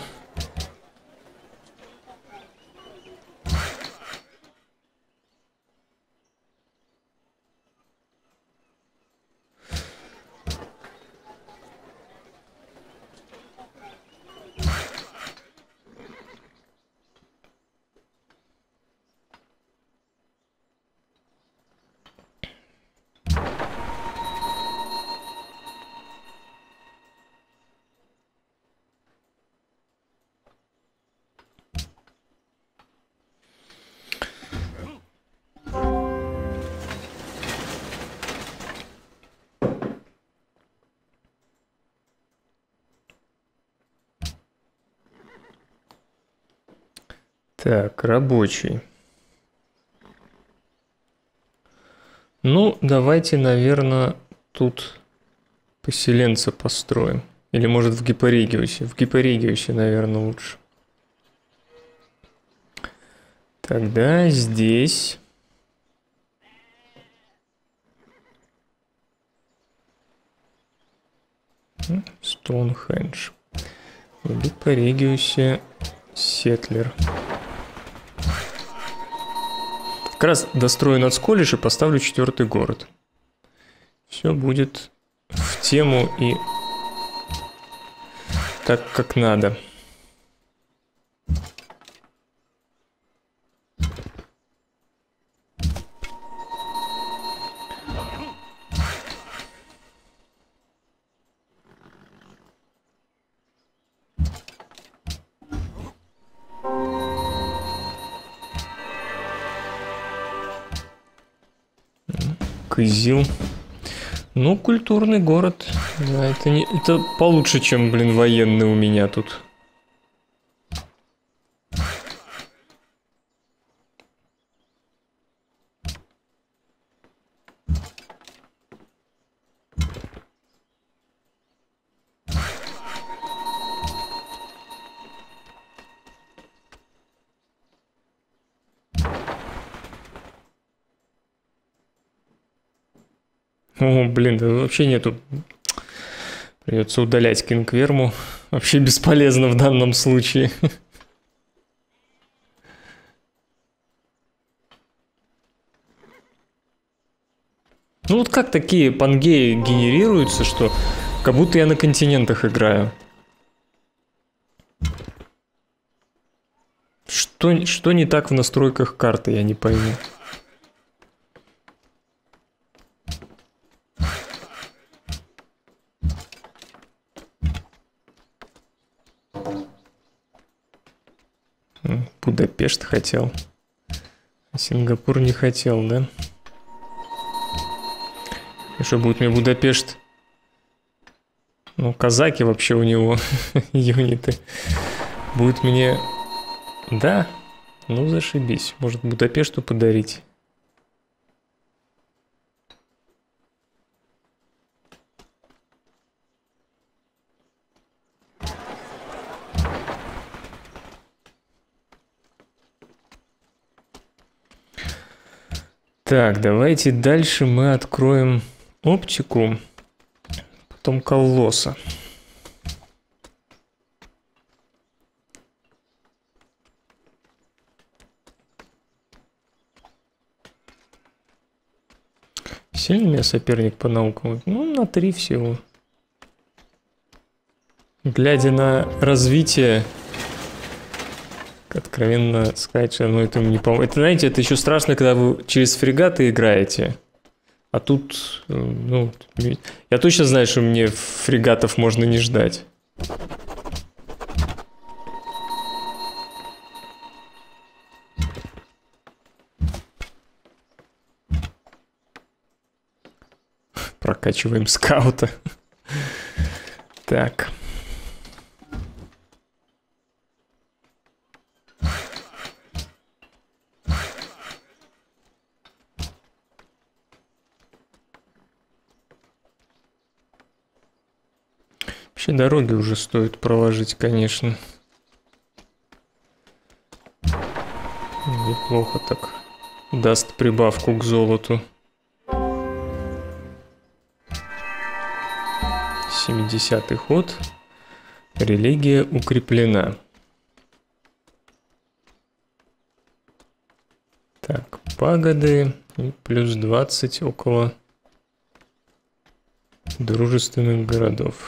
Так, рабочий. Ну, давайте, наверное, тут поселенца построим. Или, может, в Гипорегиусе. В Гипорегиусе, наверное, лучше. Тогда здесь... Стоунхендж. В Гипорегиусе Сетлер. Как раз дострою надсколледж и поставлю четвертый город. Все будет в тему и так, как надо. Кызил. Ну, культурный город. Да, это, не, это получше, чем, блин, военный у меня тут. О, блин, да вообще нету. Придется удалять Кингверму. Вообще бесполезно в данном случае. Ну вот как такие пангеи генерируются, что как будто я на континентах играю. Что, что не так в настройках карты, я не пойму. Будапешт хотел. Сингапур не хотел, да? И что будет мне Будапешт? Ну, казаки вообще у него юниты. Будет мне... Да? Ну, зашибись. Может, Будапешту подарить. Так, давайте дальше мы откроем оптику, потом колосса. Сильный меня соперник по наукам? Ну, на три всего. Глядя на развитие, откровенно сказать, что оно этому не поможет. Это, знаете, это еще страшно, когда вы через фрегаты играете. А тут, ну, я точно знаю, что мне фрегатов можно не ждать. Прокачиваем скаута. Так. Вообще дороги уже стоит проложить, конечно. Неплохо так. Даст прибавку к золоту. семидесятый ход. Религия укреплена. Так, пагоды и плюс двадцать около дружественных городов.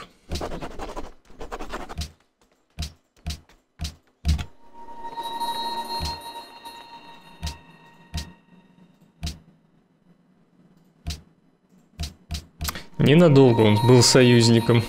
Ненадолго он был союзником.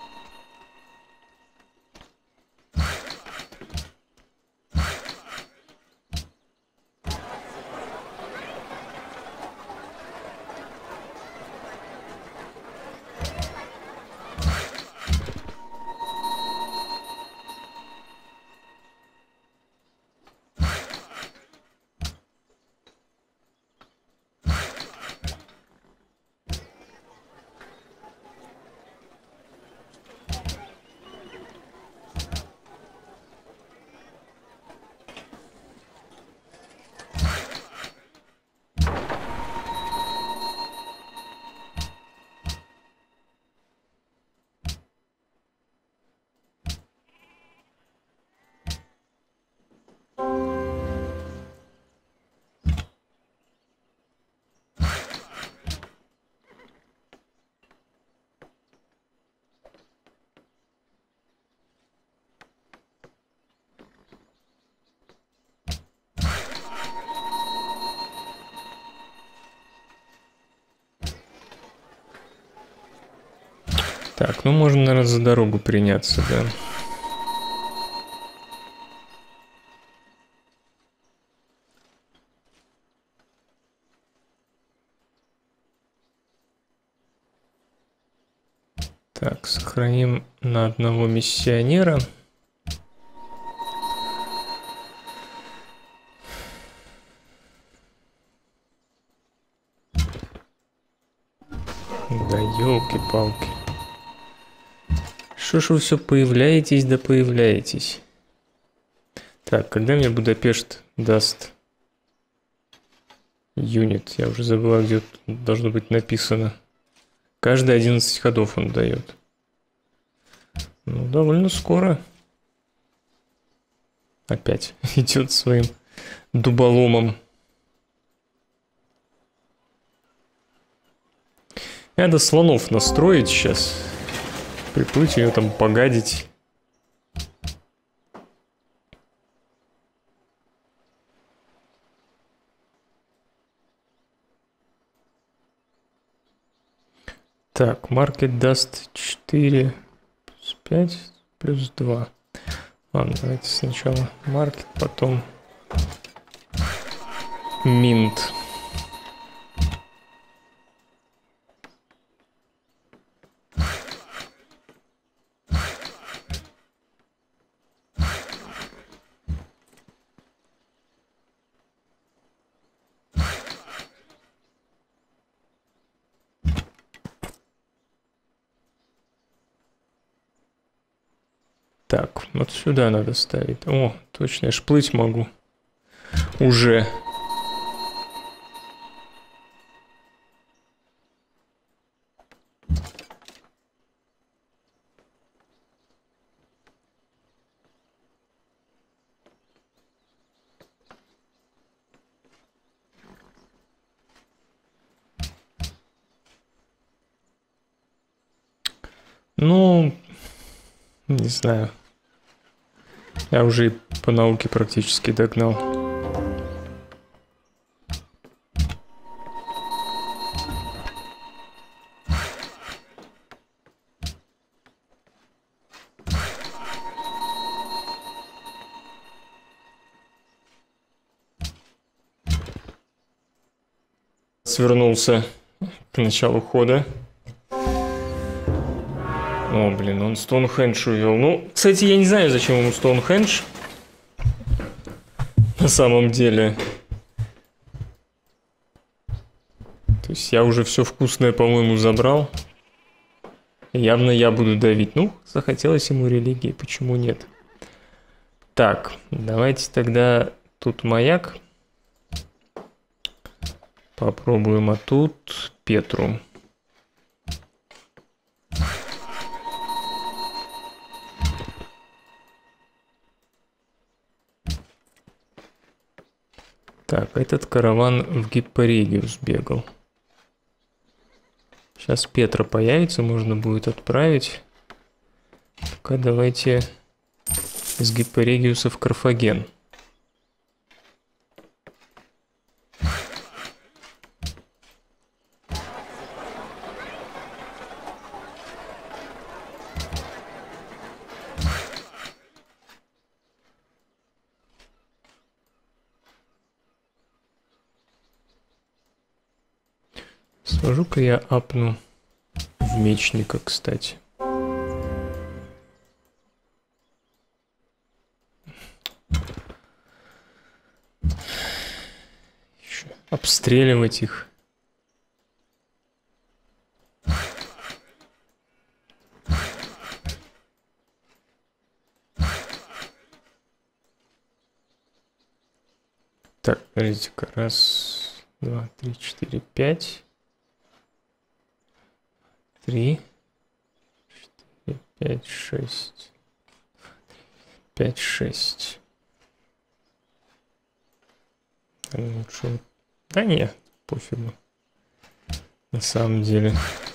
Так, ну можно, наверное, за дорогу приняться, да. Так, сохраним на одного миссионера. Да елки-палки. Что ж вы все появляетесь, да появляетесь. Так, когда мне Будапешт даст юнит? Я уже забыла, где должно быть написано. Каждые одиннадцать ходов он дает. Ну, довольно скоро. Опять идет своим дуболомом. Надо слонов настроить сейчас. Приплыть ее там погадить. Так, маркет даст четыре плюс пять плюс два. Ладно, давайте сначала маркет, потом минт. Так, вот сюда надо ставить. О, точно, я ж плыть могу. Уже. Ну, не знаю. Я уже и по науке практически догнал. Свернулся к началу хода. О, блин, он Стоунхендж увел. Ну, кстати, я не знаю, зачем ему Стоунхендж. На самом деле. То есть я уже все вкусное, по-моему, забрал. Явно я буду давить. Ну, захотелось ему религии, почему нет? Так, давайте тогда тут маяк. Попробуем, а тут Петру. Так, этот караван в Гиппорегию сбегал. Сейчас Петра появится, можно будет отправить. Пока давайте из Гиппорегиуса в Карфаген. Сложу-ка я апну в мечника, кстати. Еще обстреливать их. Так, смотрите-ка. Раз, два, три, четыре, пять. Три, четыре, пять, шесть. Пять, шесть. Лучше... Да нет, пофигу. На самом деле.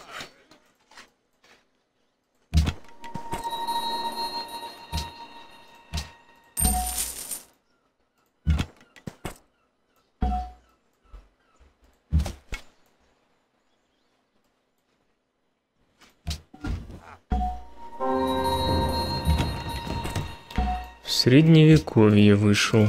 В Средневековье вышел.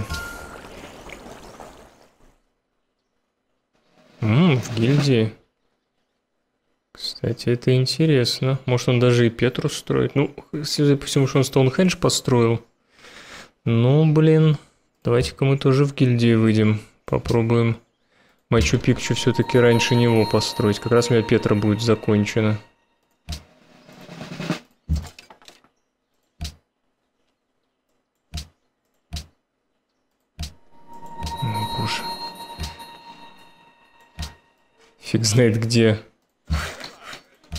М-м, в гильдии. Кстати, это интересно. Может, он даже и Петру строит. Ну, судя по всему, что он Стоунхендж построил. Ну, блин. Давайте-ка мы тоже в гильдии выйдем. Попробуем Мачу-Пикчу все-таки раньше него построить. Как раз у меня Петра будет закончена. Фиг знает где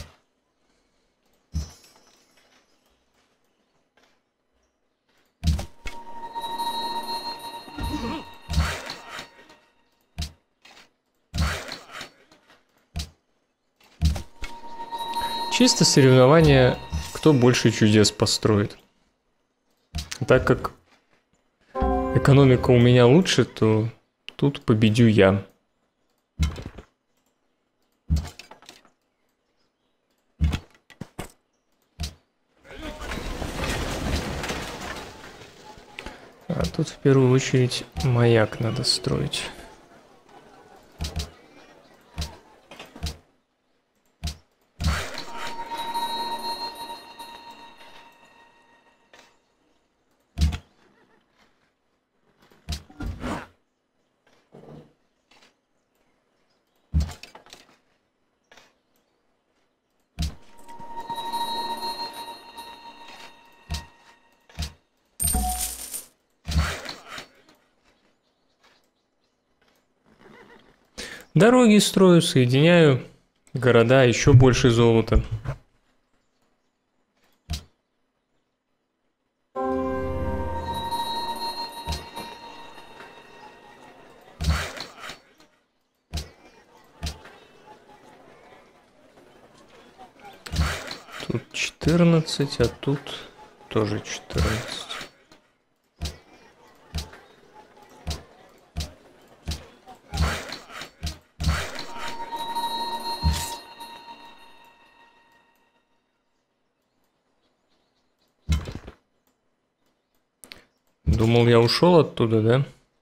Чисто соревнование, кто больше чудес построит. Так как экономика у меня лучше, то тут победю я. А тут в первую очередь маяк надо строить. Дороги строю, соединяю города, еще больше золота. Тут четырнадцать, а тут тоже четырнадцать. Думал, я ушел оттуда, да?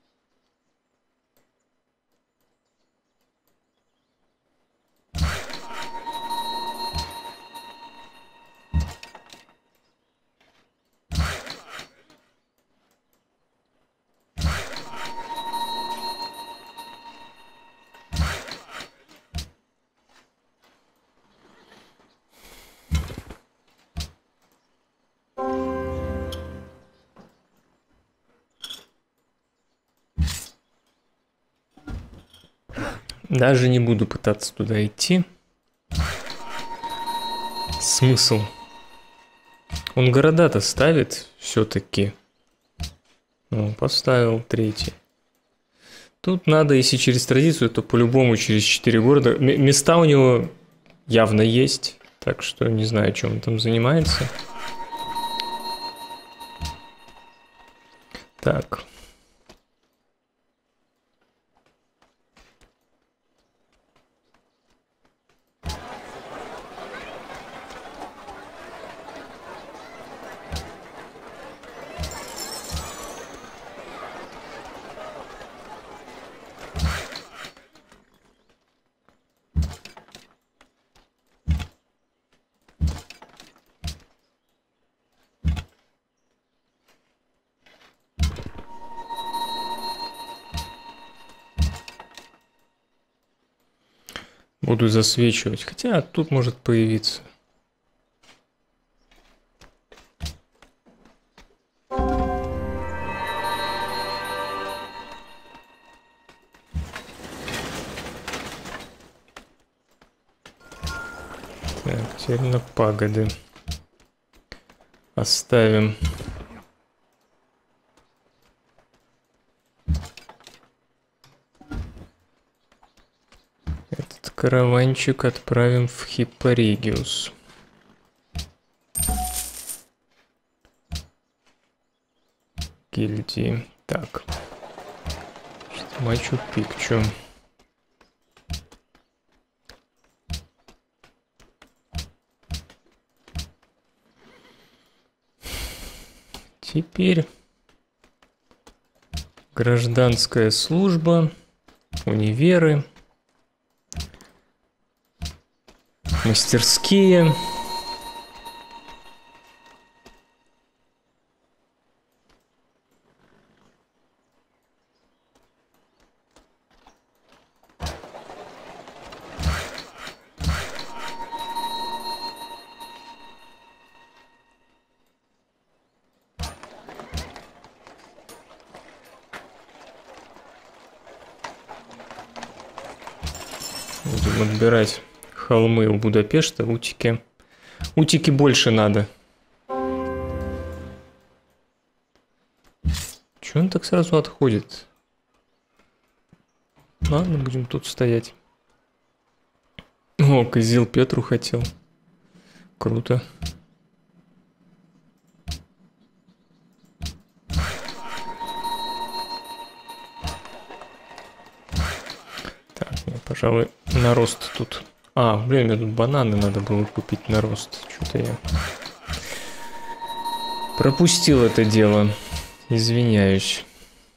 Даже не буду пытаться туда идти. Смысл? Он города-то ставит все-таки. Ну, поставил третий. Тут надо, если через традицию, то по-любому через четыре города. М- места у него явно есть, так что не знаю, чем он там занимается. Так. Буду засвечивать. Хотя тут может появиться. Так, теперь на пагоды оставим. Этот караванчик отправим в Хиппорегиус. Гильдии. Так. Мачу-Пикчу. Теперь гражданская служба, универы, мастерские. Будем отбирать холмы у Будапешта, утики. Утики больше надо. Чего он так сразу отходит? Ладно, будем тут стоять. О, Козел Петру хотел. круто. Так, мне, пожалуй, на рост тут. А, блин, мне тут бананы надо было купить на рост. Что-то я пропустил это дело. Извиняюсь.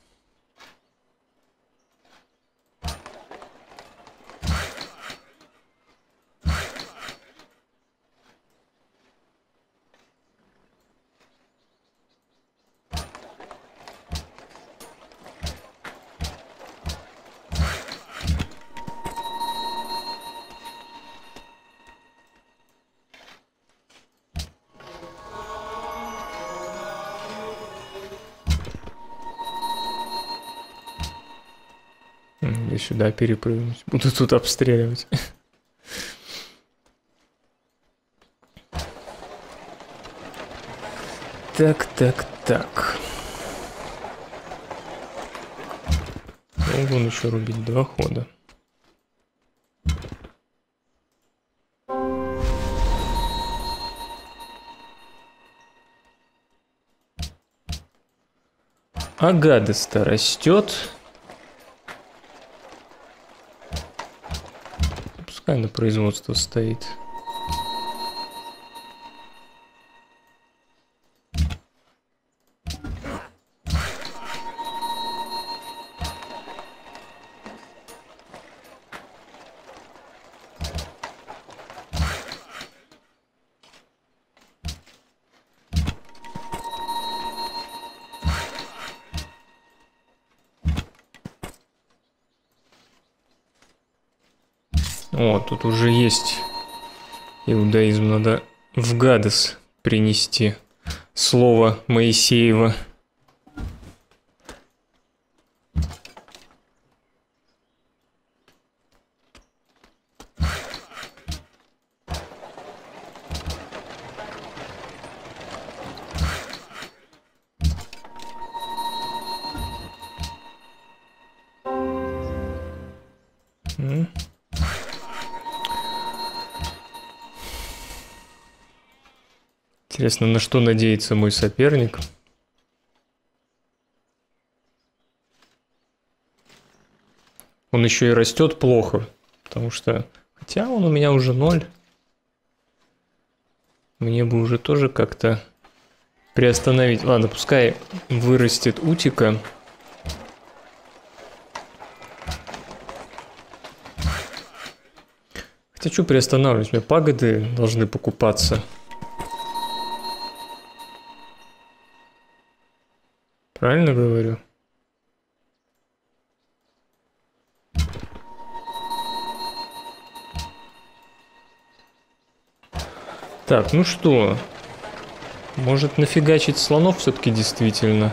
Я сюда перепрыгнуть. Буду тут обстреливать. Так, так, так. Должен еще рубить два хода. А гадость-то растет. Пускай на производство стоит. О, тут уже есть иудаизм. Надо в Гадес принести слово Моисеева. М? Интересно, на что надеется мой соперник? Он еще и растет плохо, потому что... Хотя он у меня уже ноль. Мне бы уже тоже как-то приостановить. Ладно, пускай вырастет Утика. Хотя что приостанавливать? У меня пагоды должны покупаться. Правильно говорю? Так, ну что? Может нафигачить слонов все-таки действительно?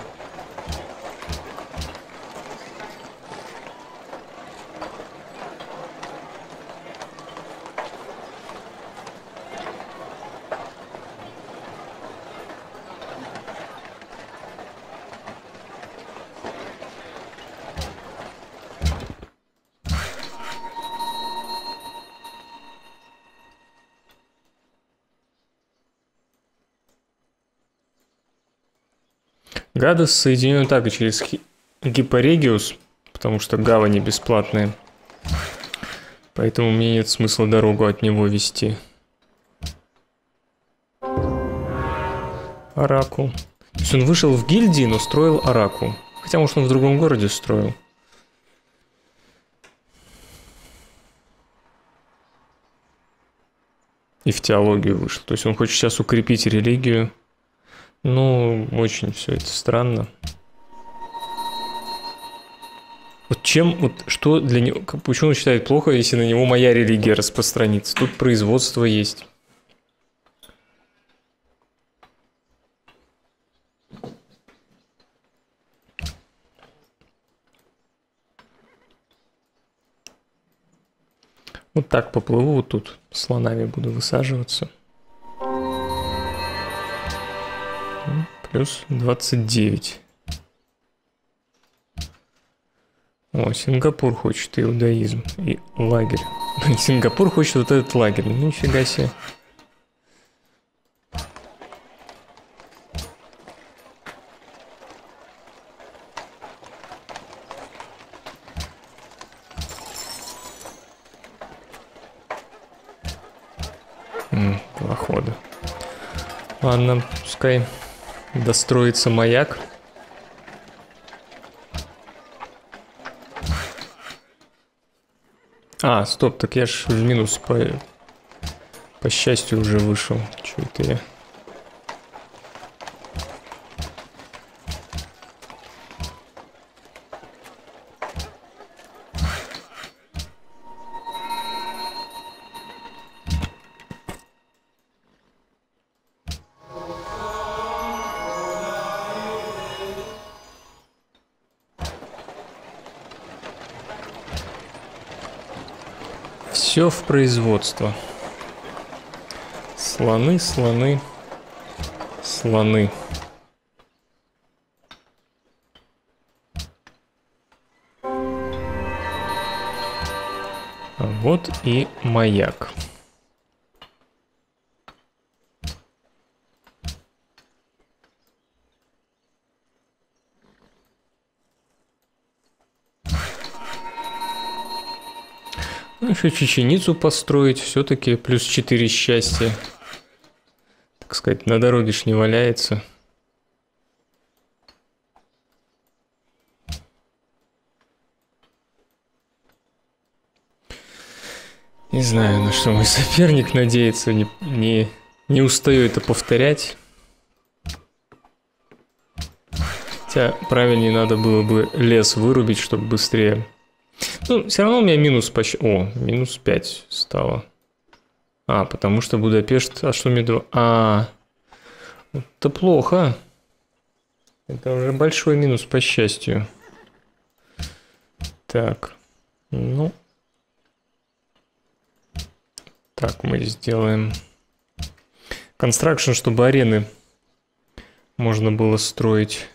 Гадес соединен также через Гипорегиус, потому что гавани бесплатные. Поэтому мне нет смысла дорогу от него вести. Оракул. То есть он вышел в гильдии, но строил Оракул. Хотя, может, он в другом городе строил. И в теологию вышел. То есть он хочет сейчас укрепить религию. Ну, очень все это странно. Вот чем, вот что для него, почему он считает плохо, если на него моя религия распространится? Тут производство есть. Вот так поплыву вот тут, слонами буду высаживаться. Плюс двадцать девять. О, Сингапур хочет иудаизм и лагерь. Сингапур хочет вот этот лагерь. Ну, нифига себе. М, два хода. Ладно, пускай достроится маяк. А, стоп, так я ж в минус по, по счастью уже вышел. Чё это я? Все в производство. Слоны, слоны, слоны. Вот и маяк. Ну, еще чеченицу построить, все-таки плюс четыре счастья. Так сказать, на дороге ж не валяется. Не знаю, на что мой соперник надеется, не, не, не устаю это повторять. Хотя правильнее надо было бы лес вырубить, чтобы быстрее. Ну, все равно у меня минус по счету. О, минус пять стало. А, потому что Будапешт... А что меду... А, это плохо. Это уже большой минус по счастью. Так, ну... Так, мы сделаем... Construction, чтобы арены можно было строить.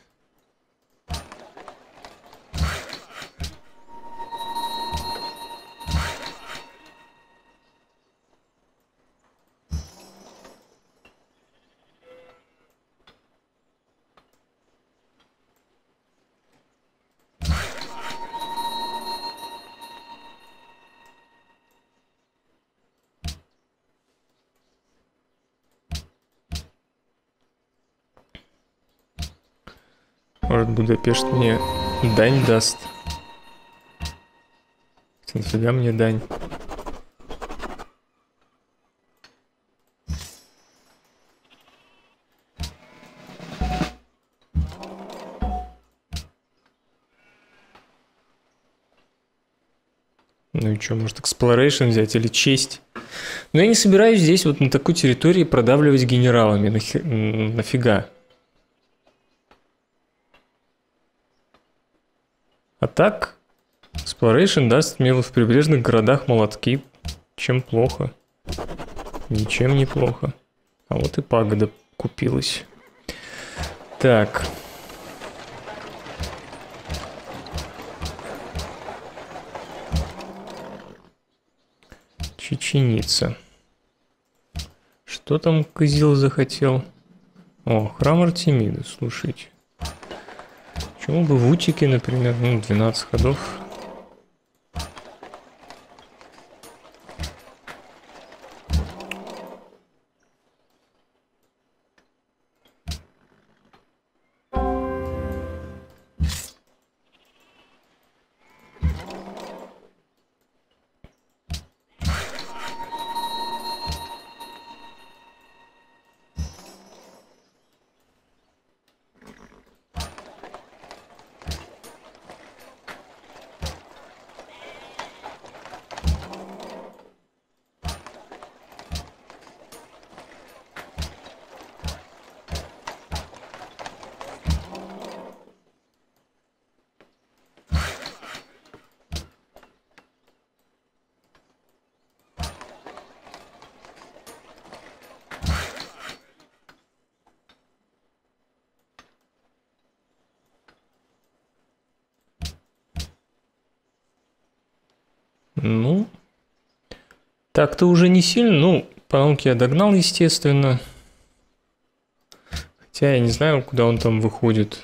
Может, Будапешт мне дань даст. Нафига мне дань? Ну и что, может, exploration взять или честь? Но я не собираюсь здесь вот на такой территории продавливать генералами. Нахи... Нафига? А так, exploration даст мне вот в прибрежных городах молотки. Чем плохо? Ничем не плохо. А вот и пагода купилась. Так. Чеченица. Что там Кызил захотел? О, храм Артемиды, слушайте. Почему бы в Утике, например, ну, двенадцать ходов. Ну, так-то уже не сильно. Ну, по науке я догнал, естественно. Хотя я не знаю, куда он там выходит.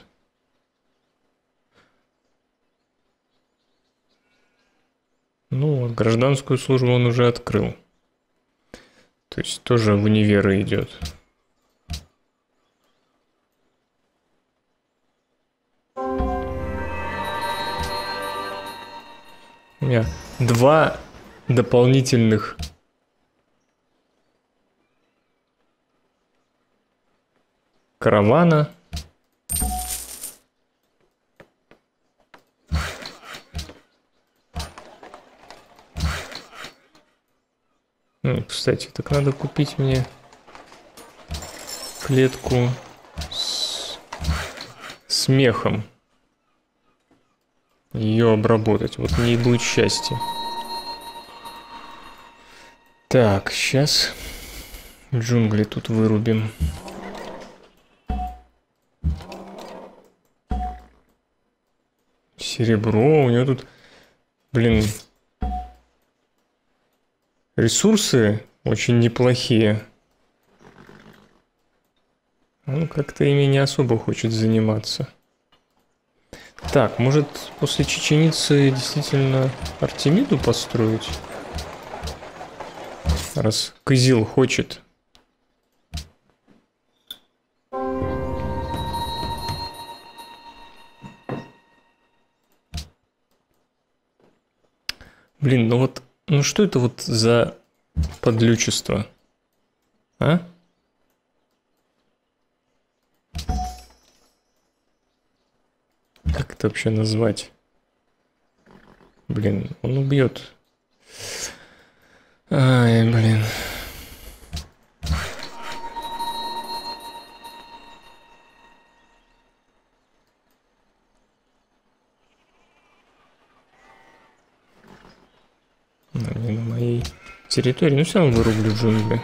Ну, гражданскую службу он уже открыл. То есть тоже в универы идет. У меня два дополнительных каравана. Ну, кстати, так надо купить мне клетку с, с мехом. Ее обработать. Вот в ней будет счастье. Так, сейчас джунгли тут вырубим. Серебро. У него тут, блин, ресурсы очень неплохие. Он как-то ими не особо хочет заниматься. Так, может, после Чеченицы действительно Артемиду построить? Раз Кызыл хочет. Блин, ну вот, ну что это вот за подлючество? А? Как это вообще назвать? Блин, он убьет. Ай, блин. Ну, не на моей территории. Ну, все равно вырублю джунгли.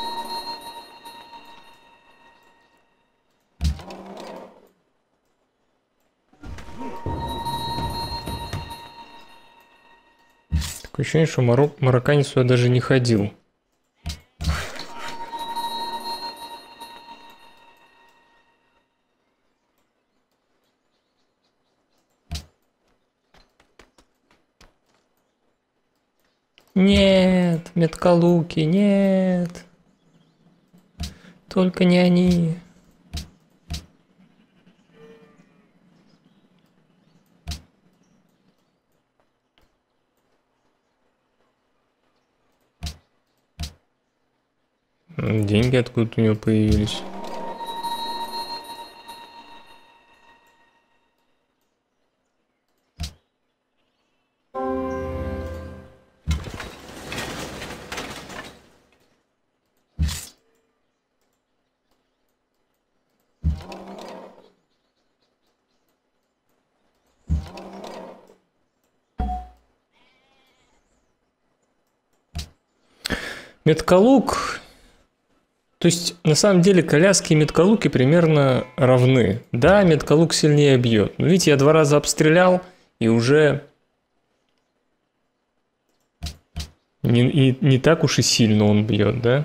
Такое ощущение, что марок... марокканец сюда даже не ходил. Нет, меткалуки, нет. Только не они. Деньги откуда-то у него появились. Меткалук. То есть, на самом деле, коляски и меткалуки примерно равны. Да, меткалук сильнее бьет. Но видите, я два раза обстрелял, и уже не, и, не так уж и сильно он бьет, да?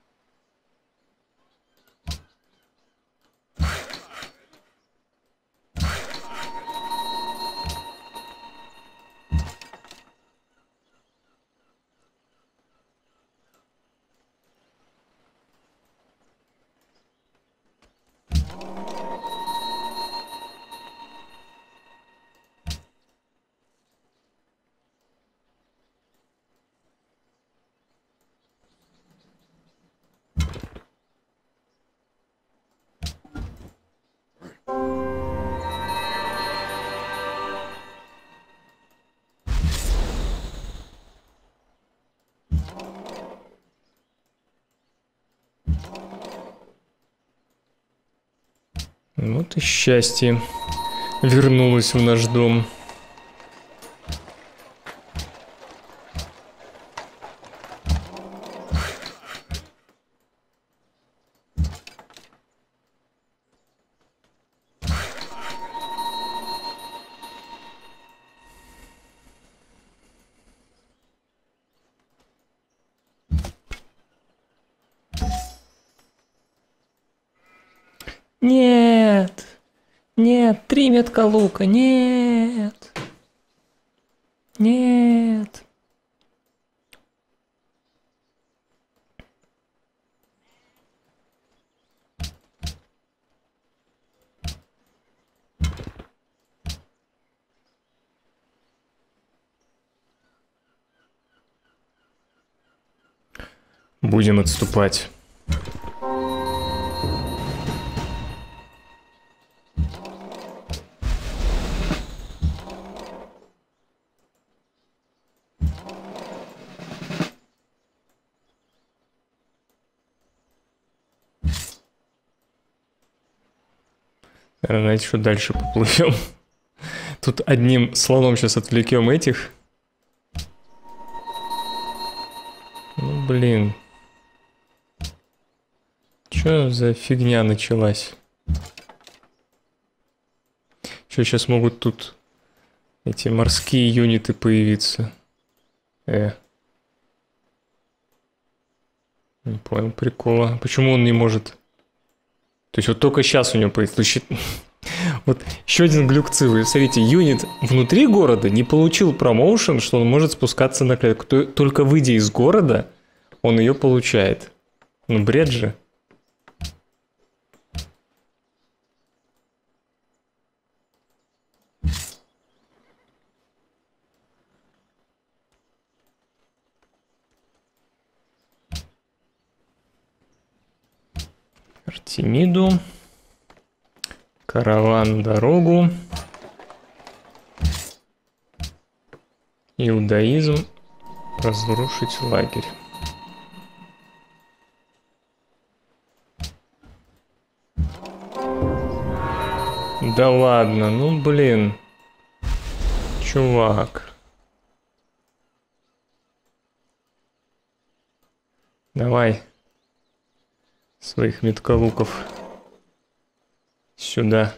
Вот и счастье вернулось в наш дом. Нет, нет, три метка лука, нет, нет. Будем отступать. Знаете, что дальше поплывем? Тут одним слоном сейчас отвлекем этих. Ну, блин. Что за фигня началась? Что сейчас могут тут эти морские юниты появиться? Э. Не понял прикола. Почему он не может? То есть вот только сейчас у него появится. Вот еще один глюк Цивы. Смотрите, юнит внутри города не получил промоушен, что он может спускаться на клетку. Только выйдя из города, он ее получает. Ну, бред же. Артемиду. Караван дорогу. Иудаизм. Разрушить лагерь. Да ладно, ну блин. Чувак. Давай. Своих метколуков. Сюда.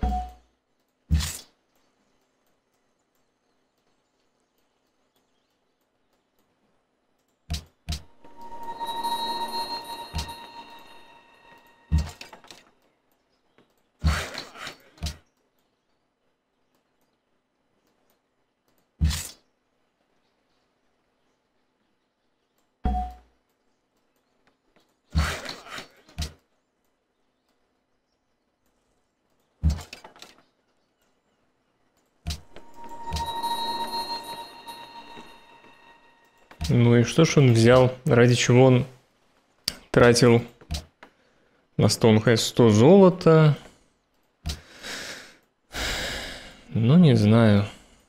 Ну и что ж он взял? Ради чего он тратил на Стоунхендж сто золота? Ну, не знаю.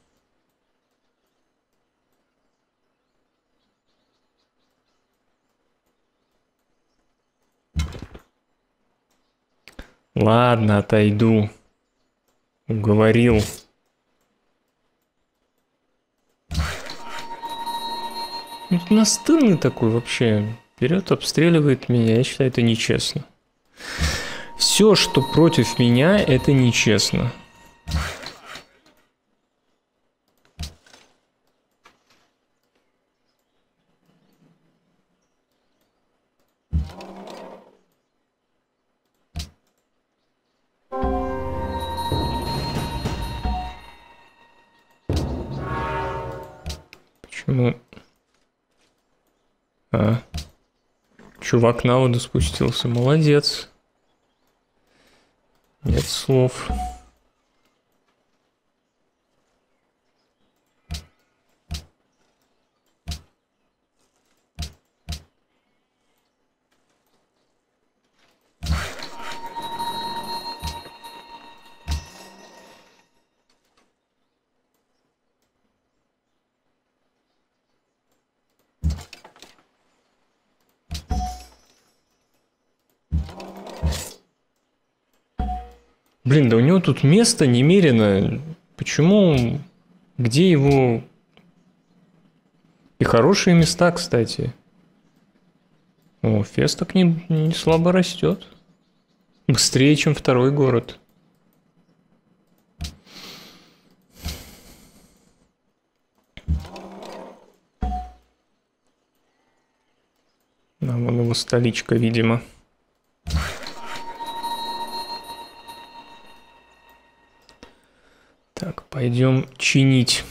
Ладно, отойду. Уговорил. Настырный такой вообще. Берет, обстреливает меня. Я считаю, это нечестно. Все, что против меня, это нечестно. Почему? А. Чувак на воду спустился. Молодец. Нет слов. Блин, да у него тут место немерено. Почему? Где его? И хорошие места, кстати. О, Фесток не, не слабо растет. Быстрее, чем второй город. А вон его столичка, видимо. Так, пойдем чинить.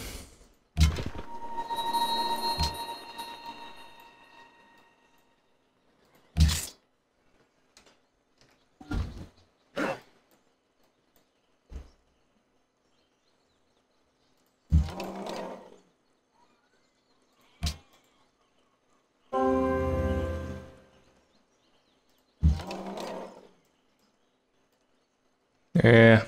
Э.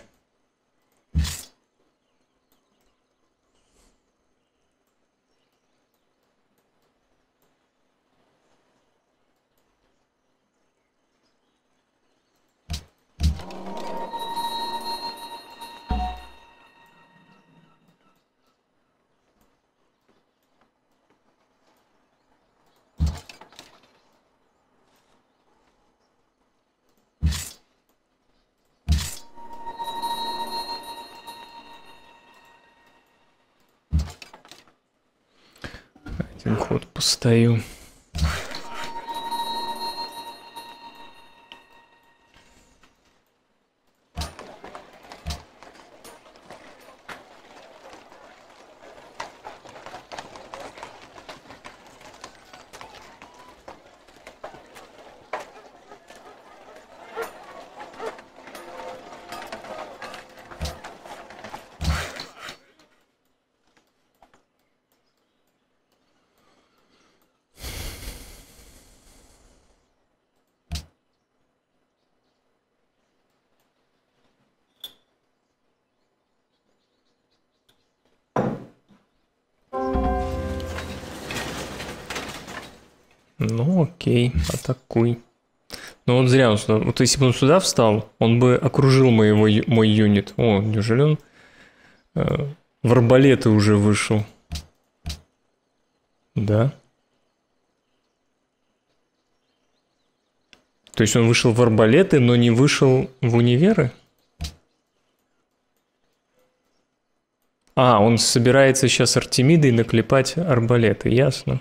Один ход постою. Ну окей, атакуй. Ну вот зря он сюда. Вот если бы он сюда встал, он бы окружил моего, мой юнит. О, неужели он э, в арбалеты уже вышел? Да. То есть он вышел в арбалеты, но не вышел в универы? А, он собирается сейчас Артемидой наклепать арбалеты, ясно.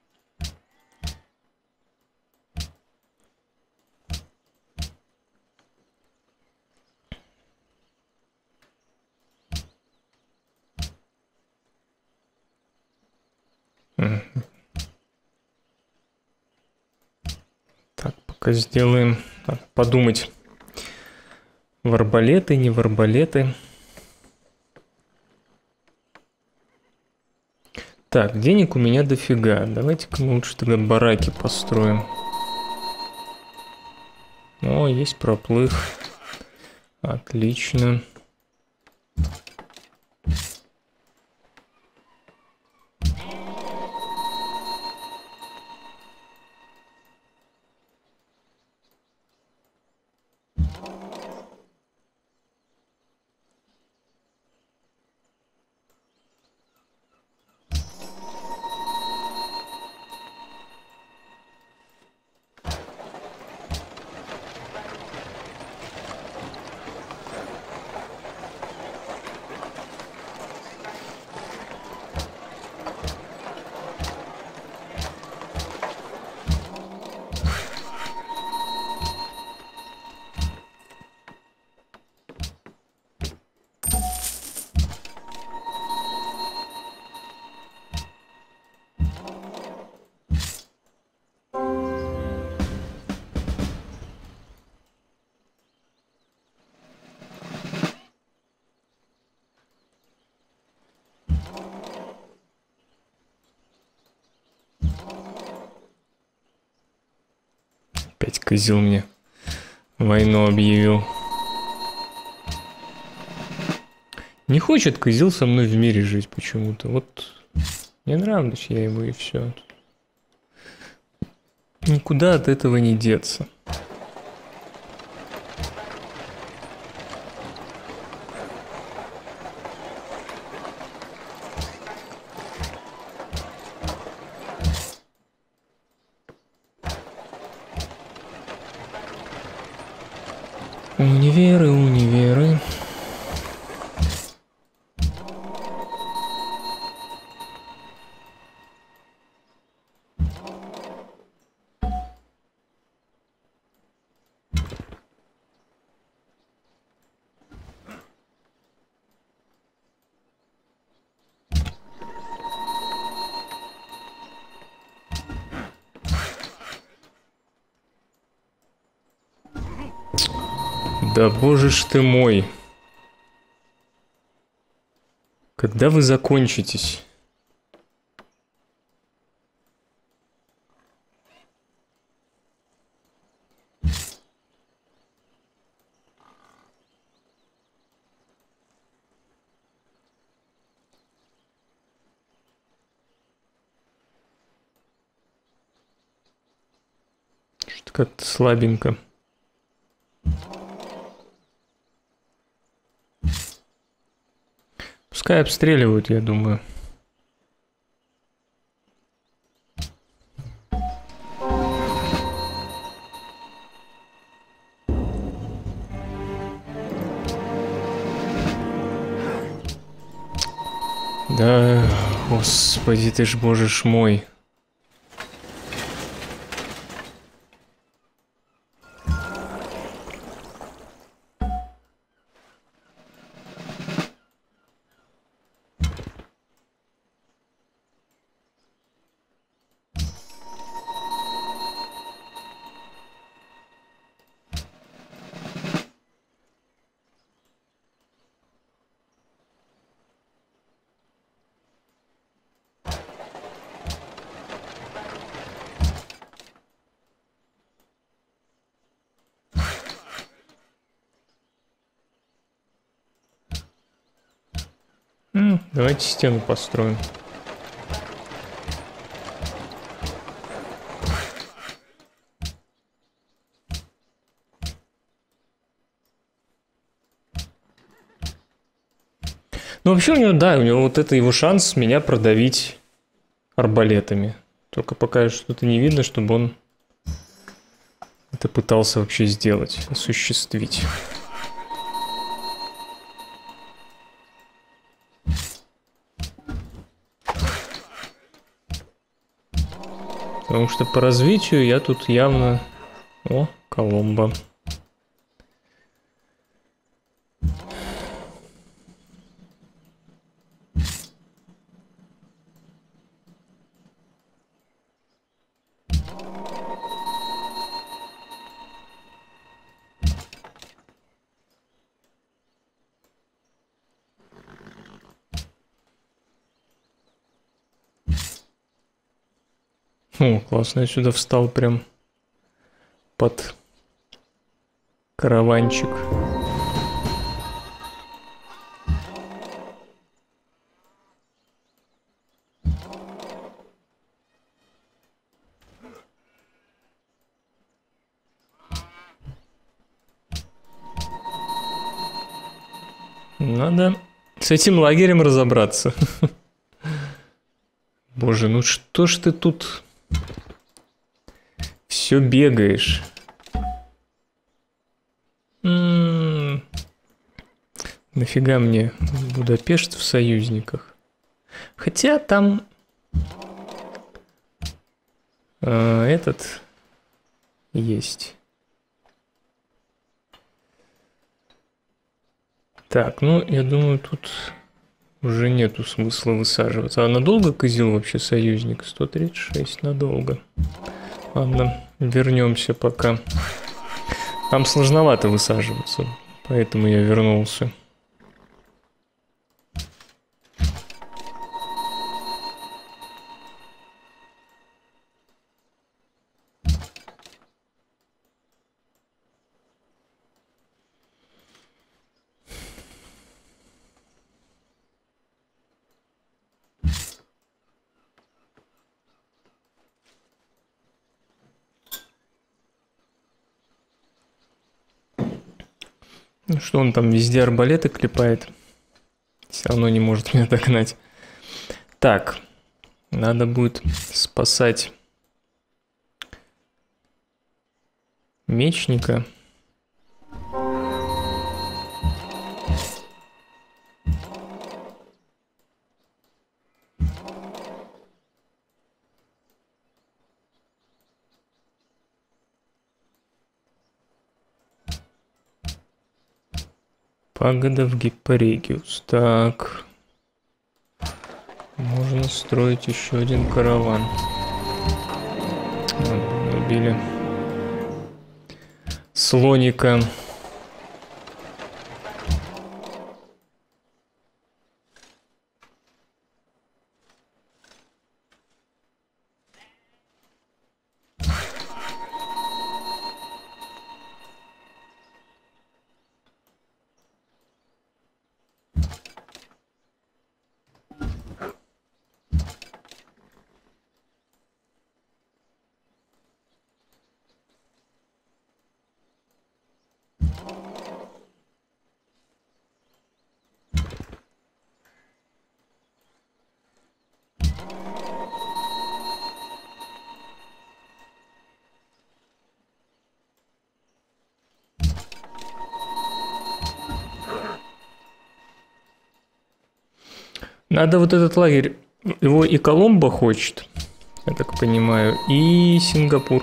Так, пока сделаем. Так, подумать. В арбалеты, не в арбалеты. Так, денег у меня дофига. Давайте-ка мы лучше тогда бараки построим. О, есть проплыв. Отлично. Опять козел мне войну объявил. Не хочет козел со мной в мире жить почему-то. Вот не нравлюсь я ему и все. Никуда от этого не деться. Универы, универы. Да боже ж ты мой. Когда вы закончитесь? Что-то как-то слабенько. Пускай обстреливают, я думаю. Да, господи, ты ж, боже ж мой. М, давайте стену построим. Ну, вообще у него, да, у него вот это его шанс меня продавить арбалетами. Только пока что-то не видно, чтобы он это пытался вообще сделать, осуществить. Потому что по развитию я тут явно... О, Коломбо. О, классно, я сюда встал прям под караванчик. Надо с этим лагерем разобраться. Боже, ну что ж ты тут все бегаешь? М-м-м. Нафига мне Будапешт в союзниках? Хотя там э, этот есть. Так, ну я думаю, тут уже нету смысла высаживаться. А надолго Кызыл вообще союзник? сто тридцать шесть, надолго. Ладно, вернемся пока. Там сложновато высаживаться, поэтому я вернулся. Ну что, он там везде арбалеты клепает. Все равно не может меня догнать. Так, надо будет спасать мечника. Пагода в Гиппорегиус. Так. Можно строить еще один караван. Ладно, убили слоника. Надо вот этот лагерь, его и Коломбо хочет, я так понимаю, и Сингапур.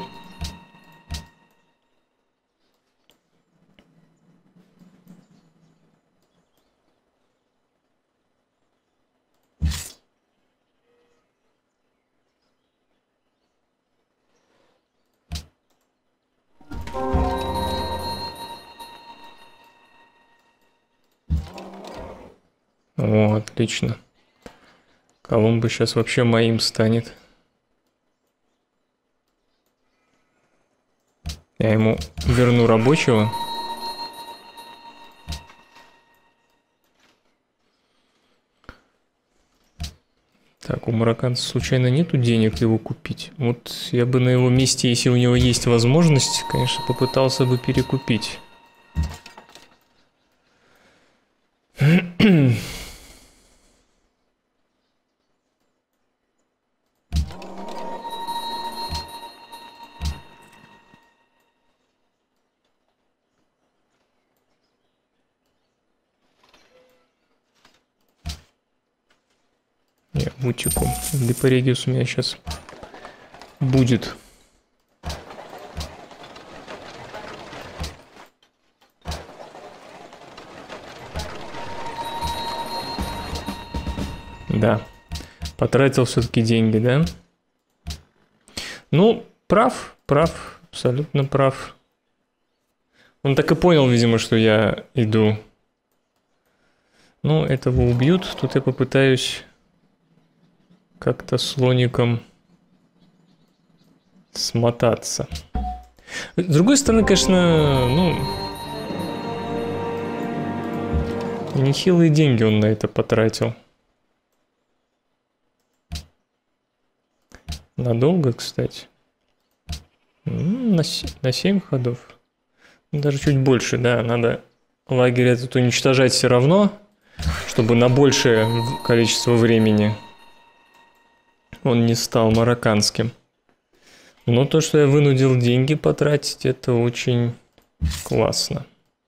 О, отлично. Коломбо сейчас вообще моим станет. Я ему верну рабочего. Так, у марокканца случайно нету денег его купить? Вот я бы на его месте, если у него есть возможность, конечно, попытался бы перекупить. Не, мутику. Липорегиус у меня сейчас будет. Да. Потратил все-таки деньги, да? Ну, прав, прав, абсолютно прав. Он так и понял, видимо, что я иду. Ну, этого убьют. Тут я попытаюсь как-то слоником смотаться. С другой стороны, конечно, ну, нехилые деньги он на это потратил. Надолго, кстати. На семь ходов. Даже чуть больше, да. Надо лагерь этот уничтожать все равно, чтобы на большее количество времени он не стал марокканским. Но то, что я вынудил деньги потратить, это очень классно.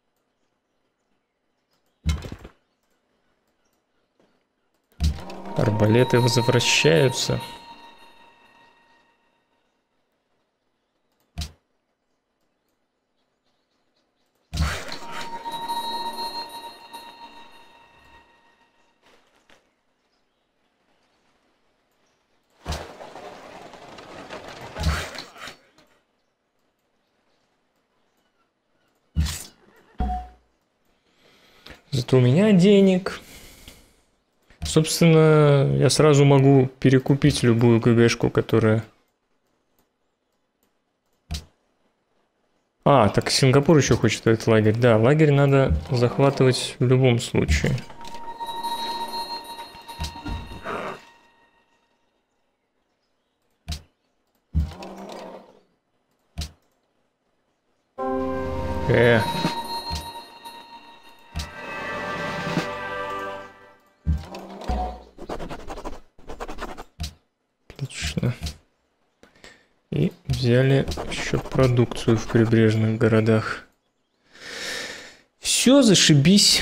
Арбалеты возвращаются. Зато у меня денег. Собственно, я сразу могу перекупить любую ГГшку, которая... А, так Сингапур еще хочет этот лагерь. Да, лагерь надо захватывать в любом случае. Э. Отлично. И взяли еще продукцию в прибрежных городах. Все, зашибись.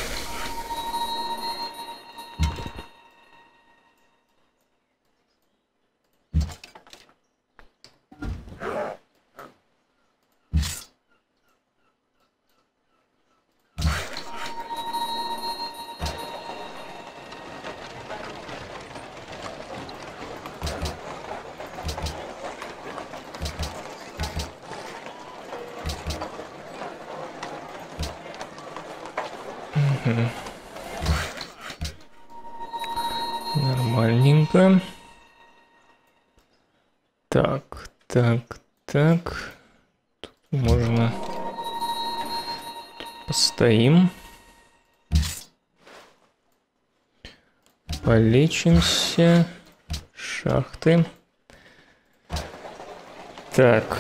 Нормальненько. Так, так, так. Тут можно... Тут постоим. Полечимся. Шахты. Так.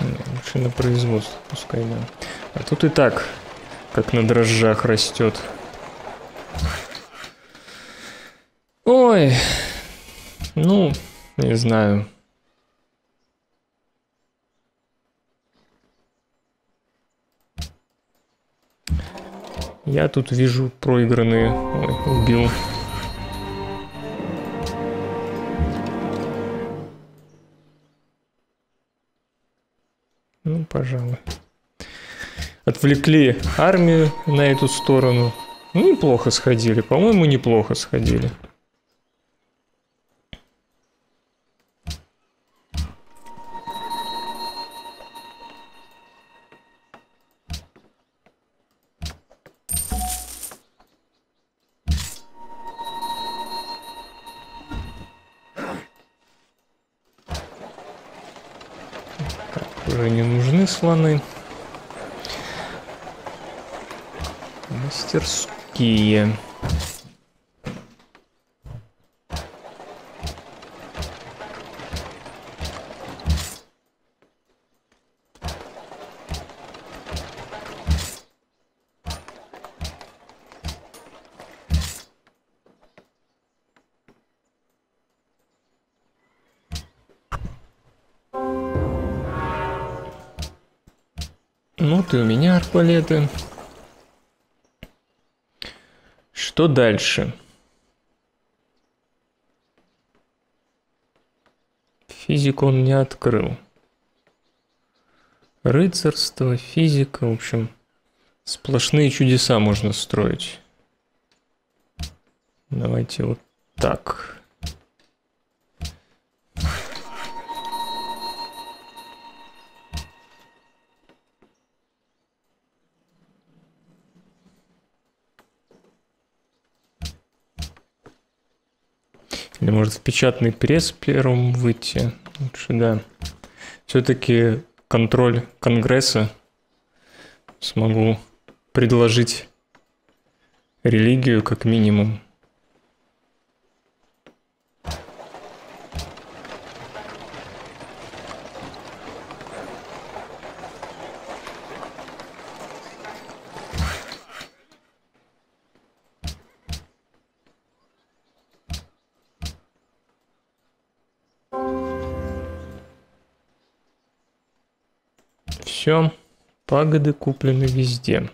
Лучше на производство пускай, да. А тут и так, как на дрожжах растет. Ой, ну, не знаю. Я тут вижу проигранные. Ой, убил. Ну, пожалуй. Отвлекли армию на эту сторону. Ну, неплохо сходили. По-моему, неплохо сходили. Уже не нужны слоны. Мастерские. Ну, ты у меня арбалеты. Что дальше? Физику он не открыл. Рыцарство, физика, в общем, сплошные чудеса можно строить. Давайте вот так. Или может в печатный пресс первым выйти? Лучше, да. Все-таки контроль Конгресса смогу предложить религию как минимум. Все, пагоды куплены везде.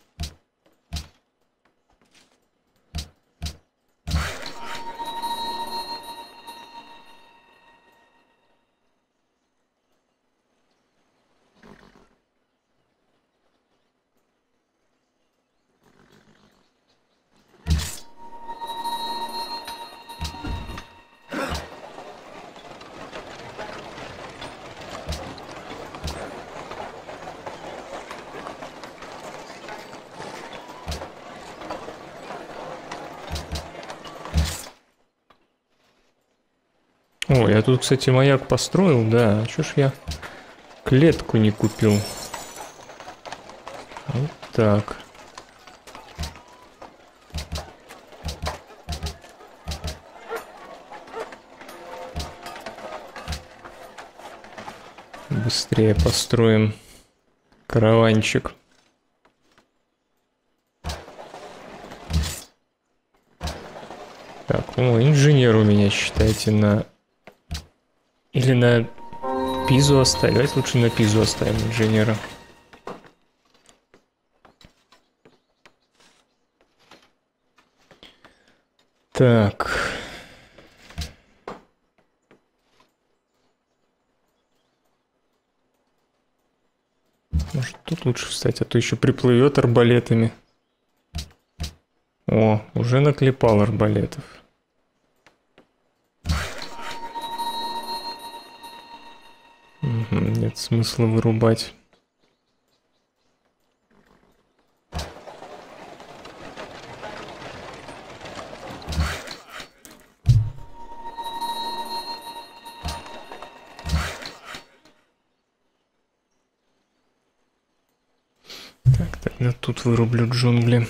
О, я тут, кстати, маяк построил, да. Чё ж я клетку не купил? Вот так. Быстрее построим караванчик. Так, о, инженер у меня, считайте, на... Или на Пизу оставить. Давайте лучше на Пизу оставим инженера. Так. Может, тут лучше встать, а то еще приплывет арбалетами. О, уже наклепал арбалетов. Угу, нет смысла вырубать. Так, тогда тут вырублю джунгли.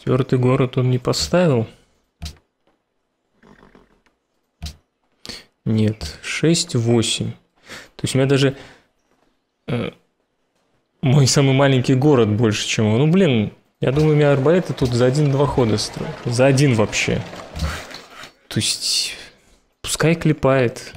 Четвертый город он не поставил. Нет, шесть восемь. То есть у меня даже э, мой самый маленький город больше, чем он. Ну, блин, я думаю, у меня арбалеты тут за один-два хода строят. За один вообще. То есть, пускай клепает.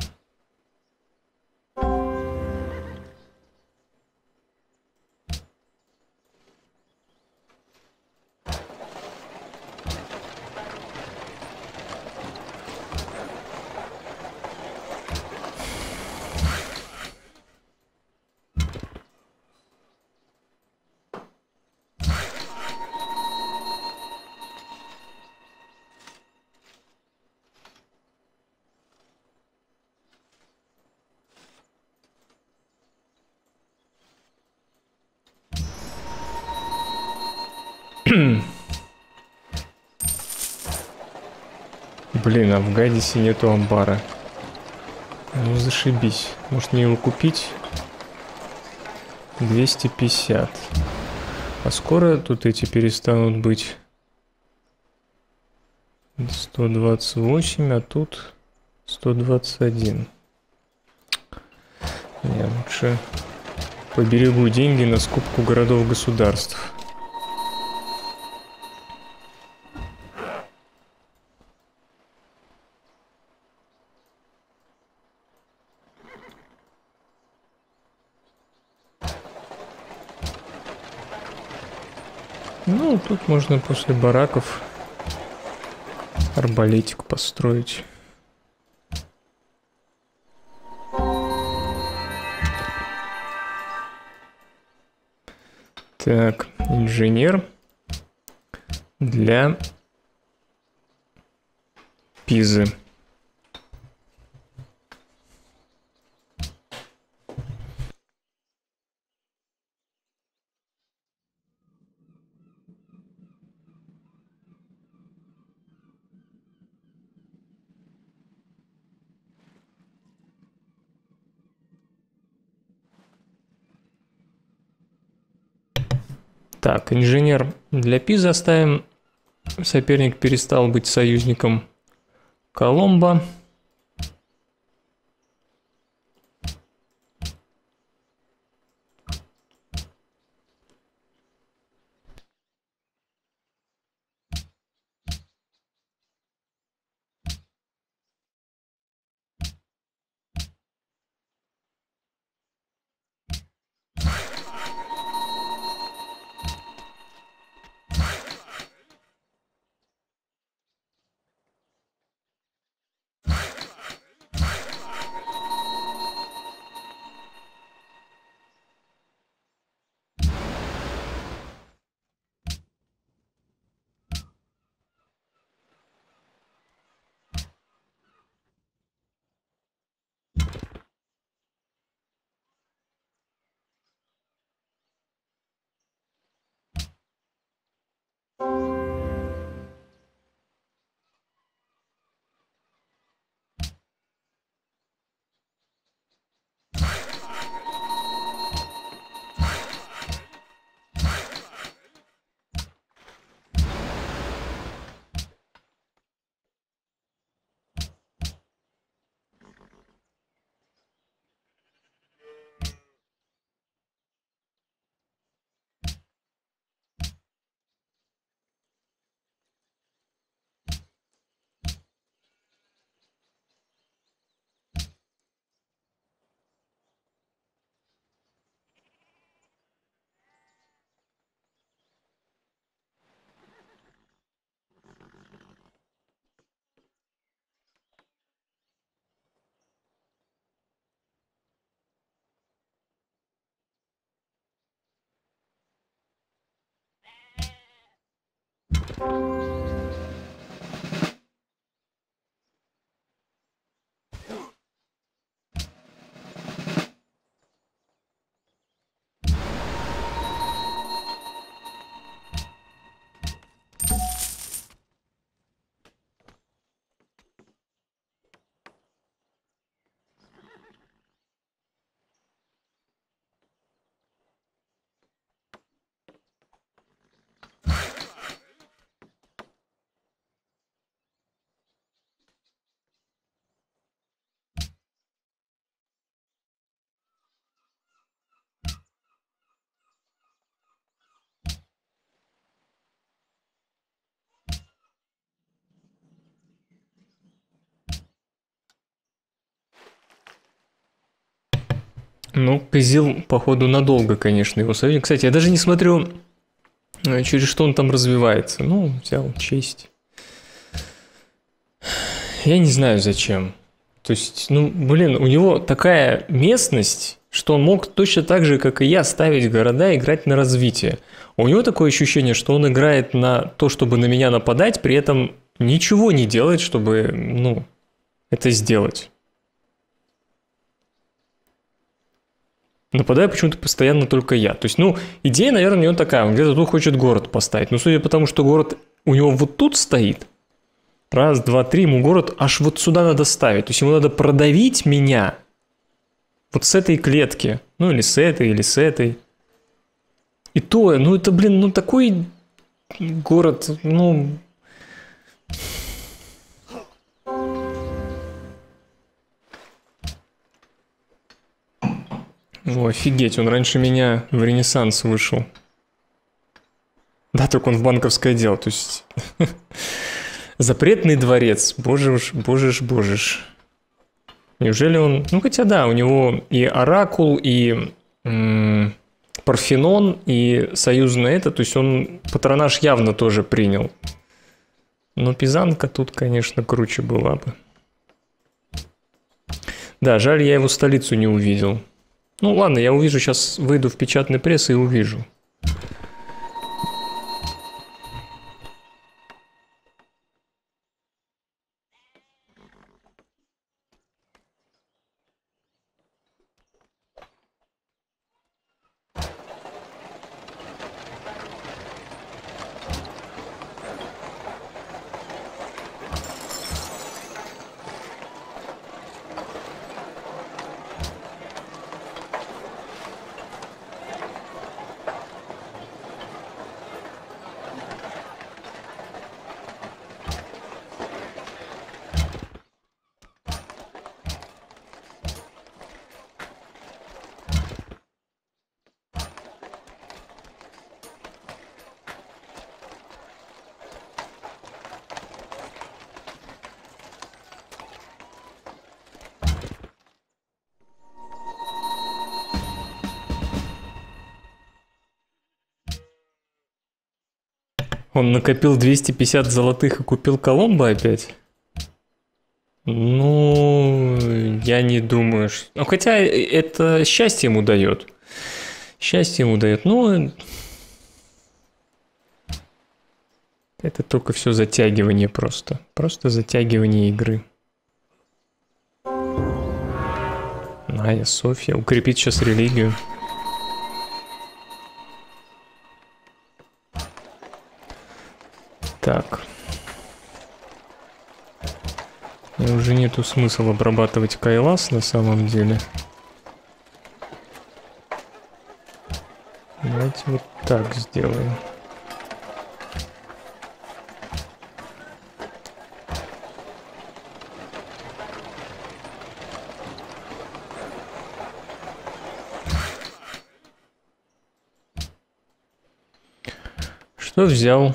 Блин, а в Гадисе нету амбара. Ну зашибись. Может мне его купить? двести пятьдесят. А скоро тут эти перестанут быть? сто двадцать восемь, а тут сто двадцать один. Я лучше поберегу деньги на скупку городов-государств. Ну, тут можно после бараков арбалетик построить. Так, инженер для Пизы. Так, инженер для Пизы оставим. Соперник перестал быть союзником Коломбо. Ну, Козел, походу, надолго, конечно, его союзник. Кстати, я даже не смотрю, через что он там развивается. Ну, взял честь. Я не знаю, зачем. То есть, ну, блин, у него такая местность, что он мог точно так же, как и я, ставить города и играть на развитие. У него такое ощущение, что он играет на то, чтобы на меня нападать, при этом ничего не делает, чтобы, ну, это сделать. Нападаю почему-то постоянно только я. То есть, ну, идея, наверное, у него такая. Он где-то тут хочет город поставить. Но судя по тому, что город у него вот тут стоит, раз, два, три, ему город аж вот сюда надо ставить. То есть, ему надо продавить меня вот с этой клетки. Ну, или с этой, или с этой. И то, ну, это, блин, ну, такой город, ну... О, офигеть, он раньше меня в Ренессанс вышел. Да, только он в банковское дело, то есть... Запретный дворец, боже ж, боже ж, боже ж. Неужели он... Ну, хотя да, у него и Оракул, и м- Парфенон, и союзное это, то есть он патронаж явно тоже принял. Но Пизанка тут, конечно, круче была бы. Да, жаль, я его столицу не увидел. Ну ладно, я увижу, сейчас выйду в печатный пресс и увижу. Он накопил двести пятьдесят золотых и купил Коломбо опять? Ну, я не думаю, что... Ну, хотя это счастье ему дает. Счастье ему дает. Ну, это только все затягивание просто. Просто затягивание игры. Майя, Софья. Укрепить сейчас религию. Так. И уже нету смысла обрабатывать Кайлас на самом деле. Давайте вот так сделаем. Что взял?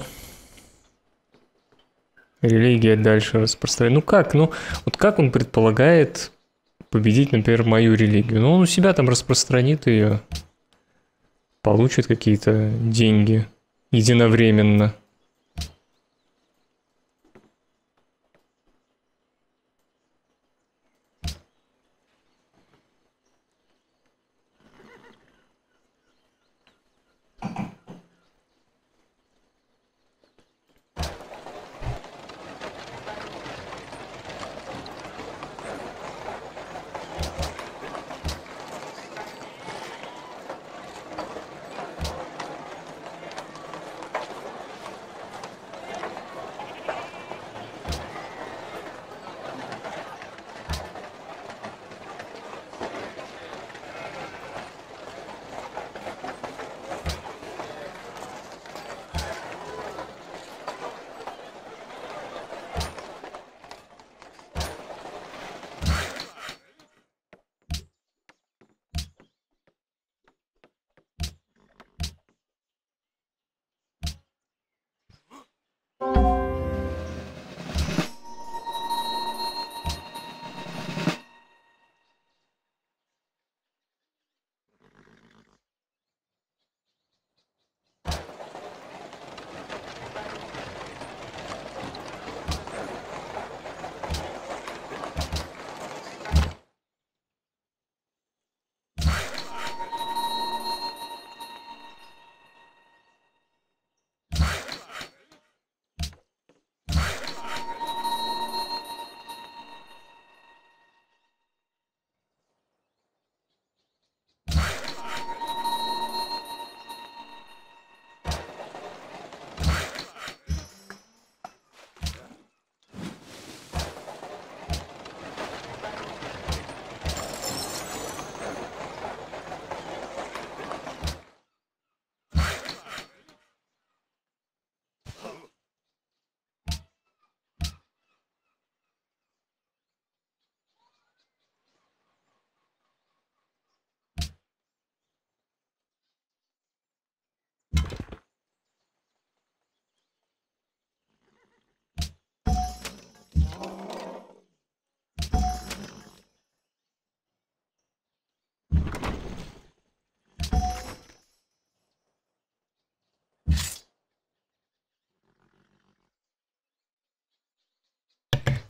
Религия дальше распространяет. Ну как? Ну вот как он предполагает победить, например, мою религию? Ну он у себя там распространит ее, получит какие-то деньги единовременно.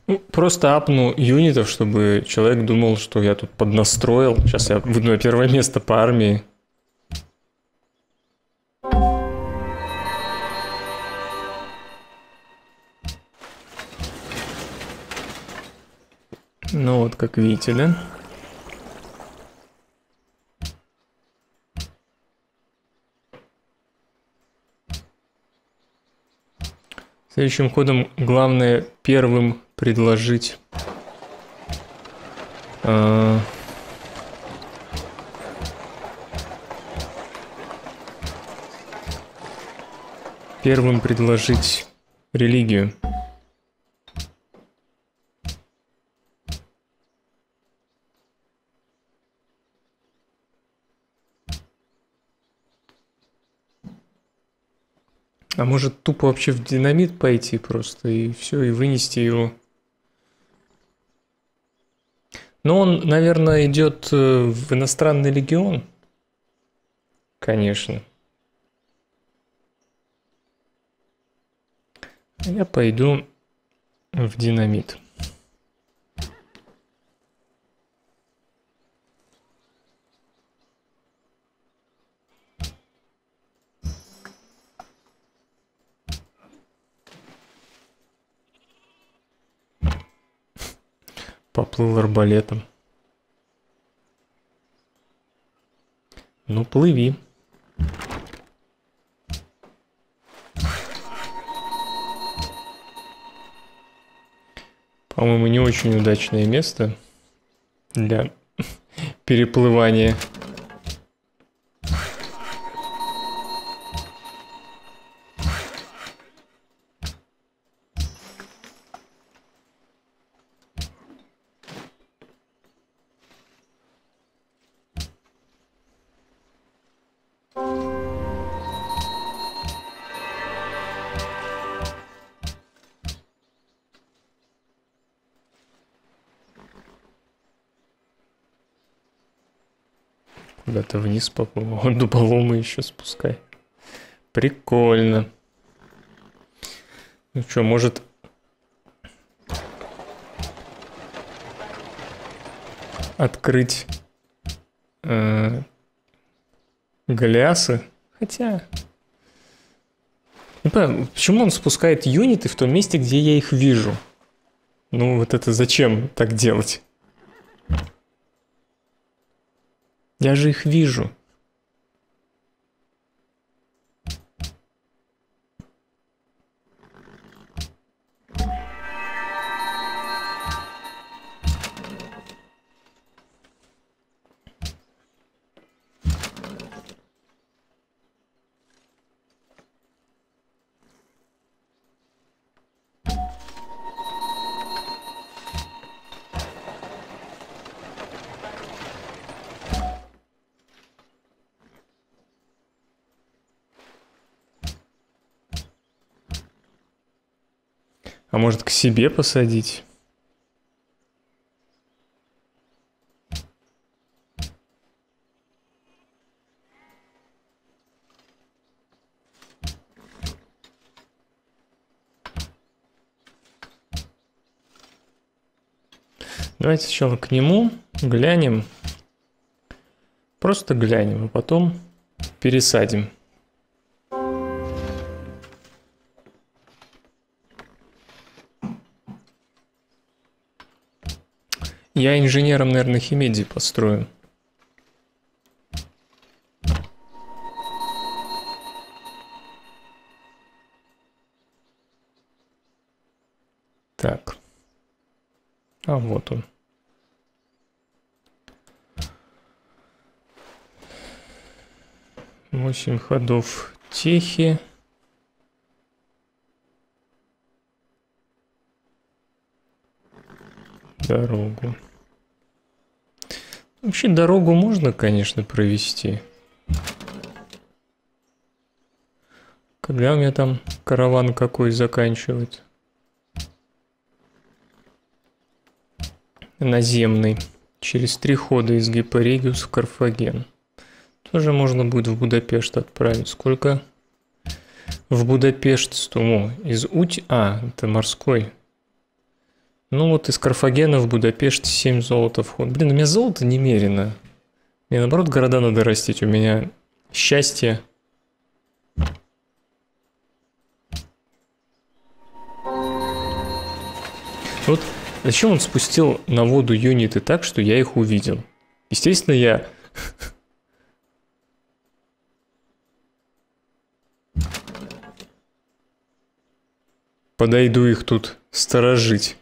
Ну, просто апну юнитов, чтобы человек думал, что я тут поднастроил. Сейчас я выйду на первое место по армии. Ну вот, как видите, да? Следующим ходом главное первым предложить э, первым предложить религию. А может тупо вообще в динамит пойти просто и все, и вынести его. Но он, наверное, идет в иностранный легион. Конечно. Я пойду в динамит. Поплыл арбалетом. Ну, плыви. По-моему, не очень удачное место для переплывания. Куда-то вниз поплыл. Он дуболомы еще спускай. Прикольно. Ну что, может... открыть э, Голиасы? Хотя... Не понимаю, почему он спускает юниты в том месте, где я их вижу? Ну вот это зачем так делать? Я же их вижу. А может, к себе посадить? Давайте сначала к нему глянем. Просто глянем, а потом пересадим. Я инженером, наверное, Химедии построю. Так. А вот он. Восемь ходов техи. Дорогу. Вообще дорогу можно, конечно, провести. Когда у меня там караван какой заканчивает? Наземный. Через три хода из Гиппорегиус в Карфаген. Тоже можно будет в Будапешт отправить. Сколько? В Будапешт сто. Из Ути... А, это морской. Ну вот из Карфагена в Будапешт семь золота вход. Блин, у меня золото немерено. Мне наоборот города надо растить. У меня счастье. Вот зачем он спустил на воду юниты так, что я их увидел? Естественно, я... подойду их тут сторожить.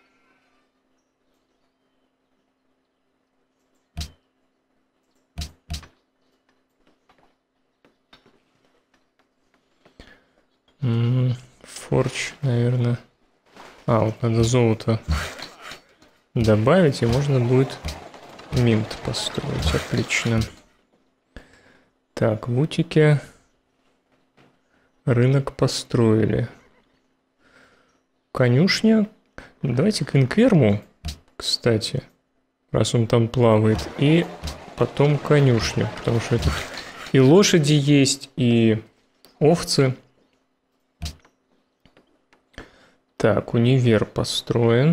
Форч, наверное. А, вот надо золото добавить, и можно будет минт построить. Отлично. Так, в Утике рынок построили. Конюшня. Давайте к Инкверму, кстати, раз он там плавает. И потом конюшню, потому что тут и лошади есть, и овцы. Так, универ построен.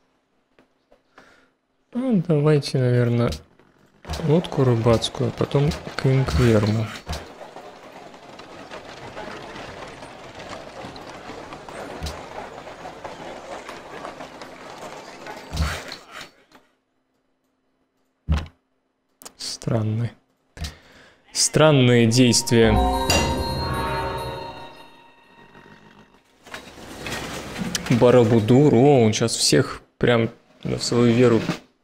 Ну, давайте, наверное, лодку рыбацкую, а потом к Инкверму. Странные. Странные действия. Барабудур, о, он сейчас всех прям в свою веру.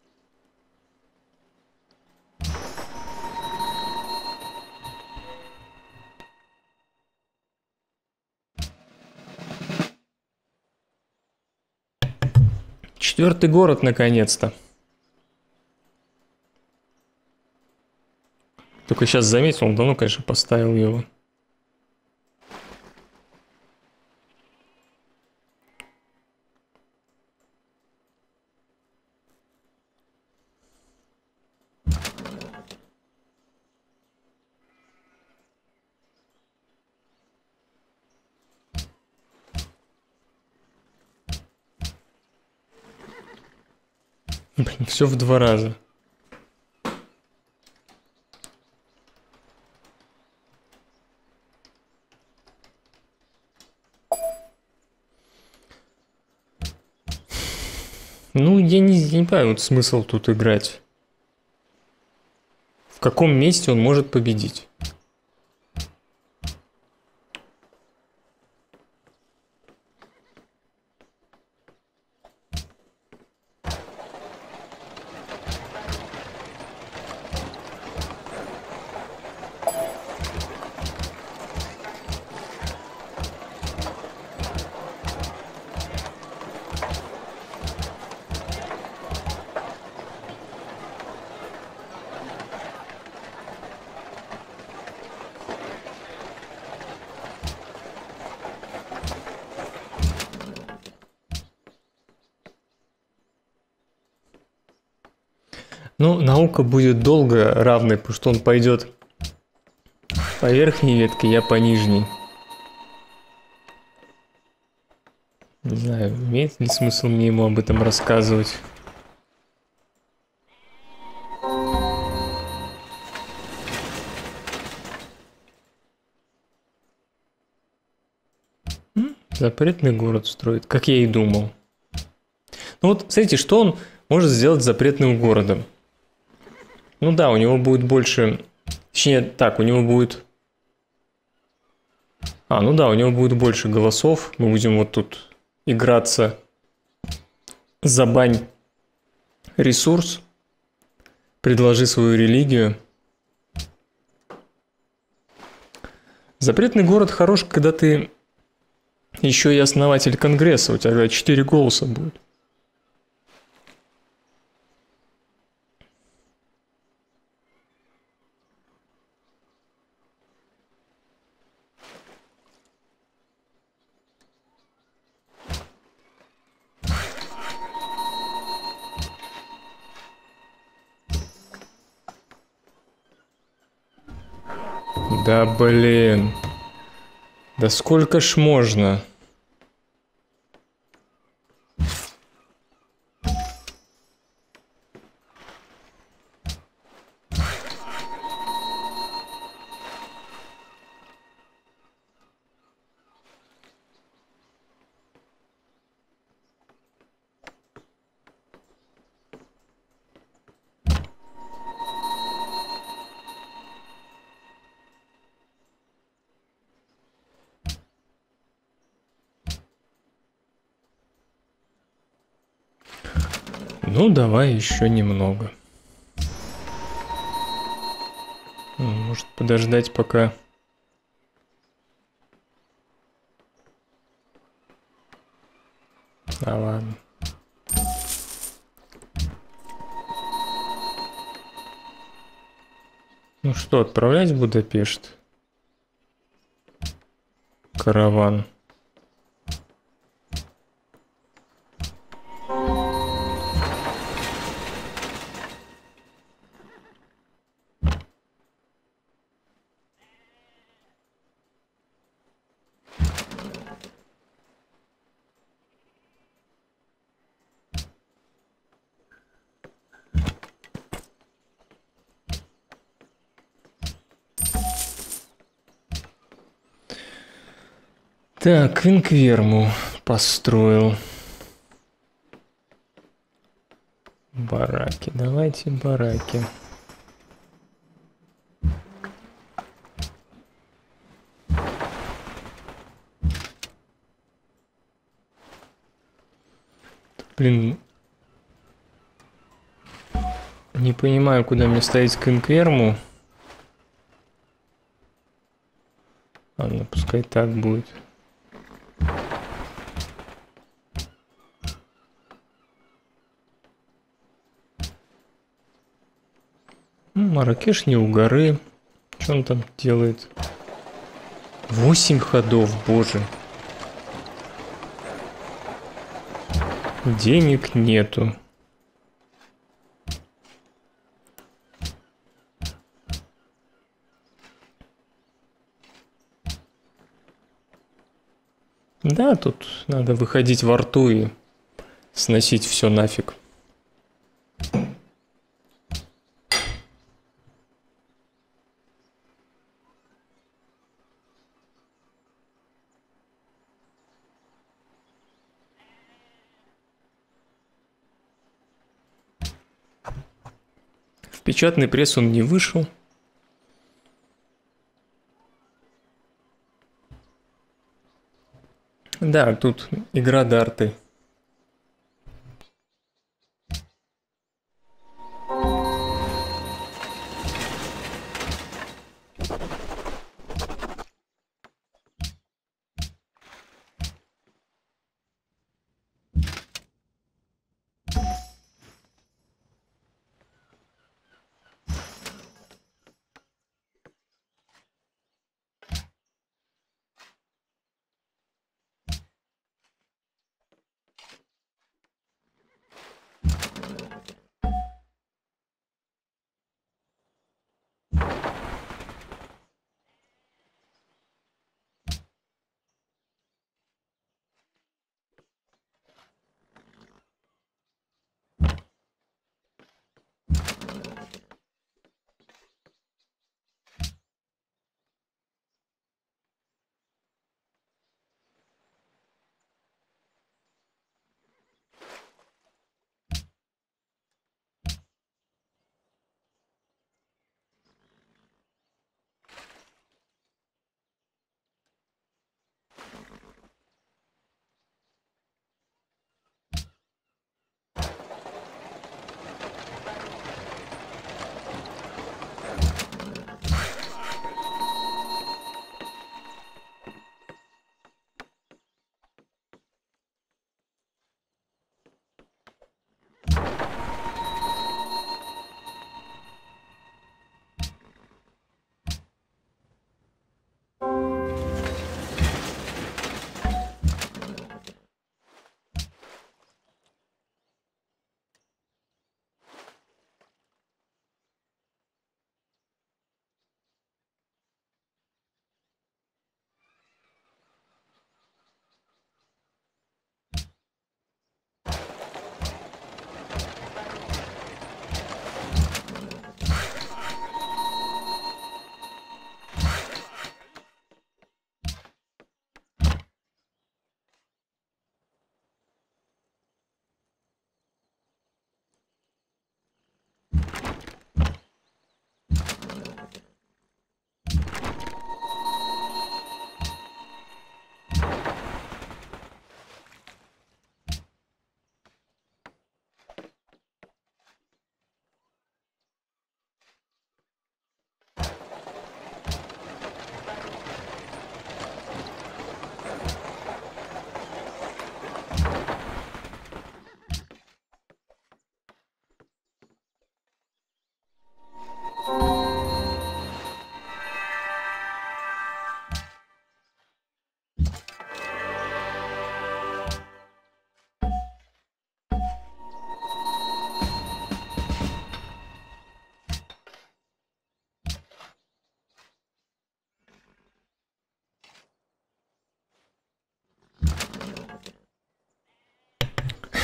Четвертый город, наконец-то. Только сейчас заметил, он давно, конечно, поставил его. Блин, все в два раза. Ну, я не, я не понимаю, вот смысл тут играть. В каком месте он может победить? Ну, наука будет долго равной, потому что он пойдет по верхней ветке, я по нижней. Не знаю, имеет ли смысл мне ему об этом рассказывать. Запретный город строит, как я и думал. Ну вот, смотрите, что он может сделать с запретным городом? Ну да, у него будет больше... Точнее, так, у него будет... А, ну да, у него будет больше голосов. Мы будем вот тут играться. Забань ресурс. Предложи свою религию. Запретный город хорош, когда ты еще и основатель Конгресса. У тебя четыре голоса будет. Да блин. Да сколько ж можно? Ну, давай еще немного. Может подождать, пока... А ладно. Ну что, отправлять в Будапешт? Караван. Так, Инкверму построил. Бараки, давайте бараки. Блин, не понимаю, куда мне ставить Инкверму. Ладно, пускай так будет. Маракеш не у горы. Что он там делает? Восемь ходов, боже. Денег нету. Да, тут надо выходить во рту и сносить все нафиг. В печатный пресс он не вышел. Да, тут игра дарты.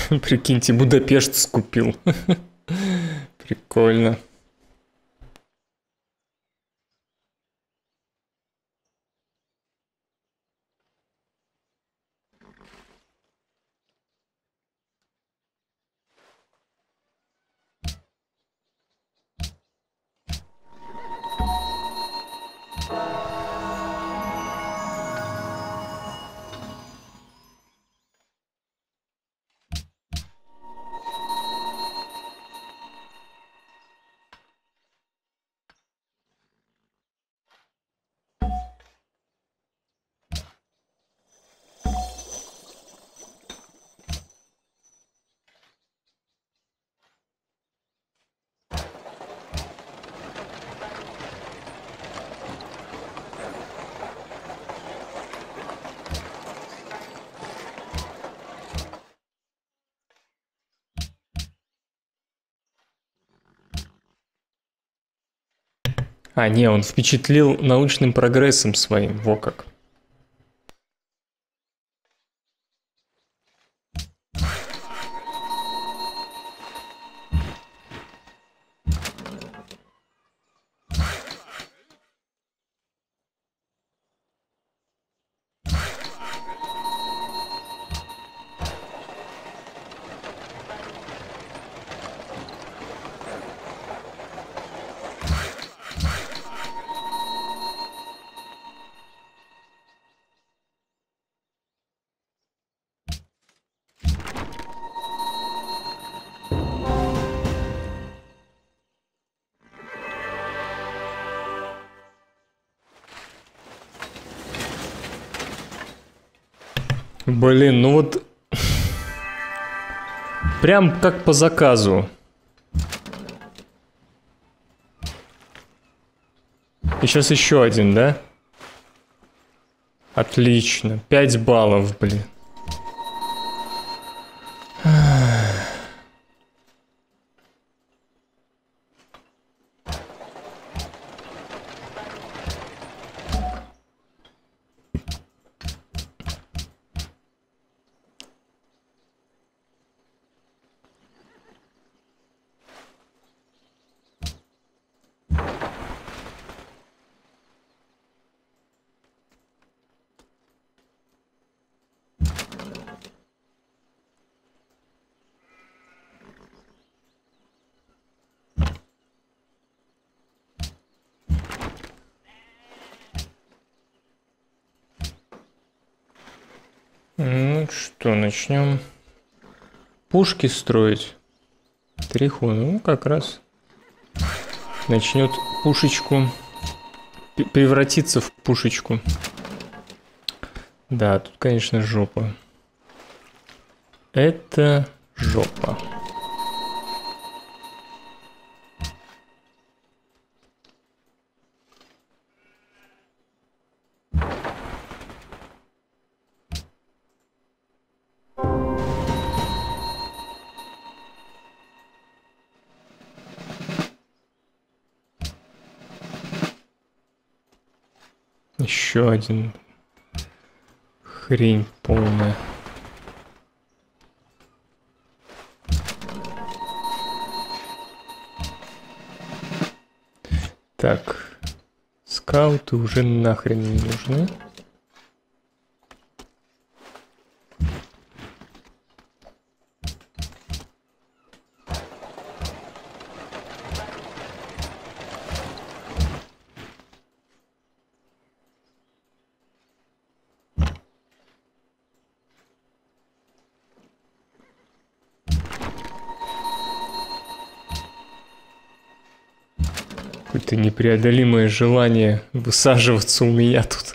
Прикиньте, Будапешт скупил. Прикольно. А, не, он впечатлил научным прогрессом своим, во как. Блин, ну вот прям как по заказу. И сейчас еще один, да? Отлично. пять баллов, блин. Ну что, начнем пушки строить. Триху, ну как раз начнет пушечку превратиться в пушечку. Да, тут, конечно, жопа. Это жопа. Еще один. Хрень полная. Так. Скауты уже нахрен не нужны. Какое-то непреодолимое желание высаживаться у меня тут.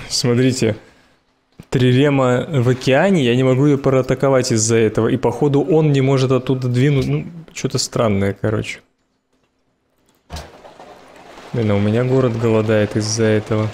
Смотрите, трирема в океане, я не могу ее проатаковать из-за этого. И походу он не может оттуда двинуть. Ну, что-то странное, короче. Блин, а у меня город голодает из-за этого.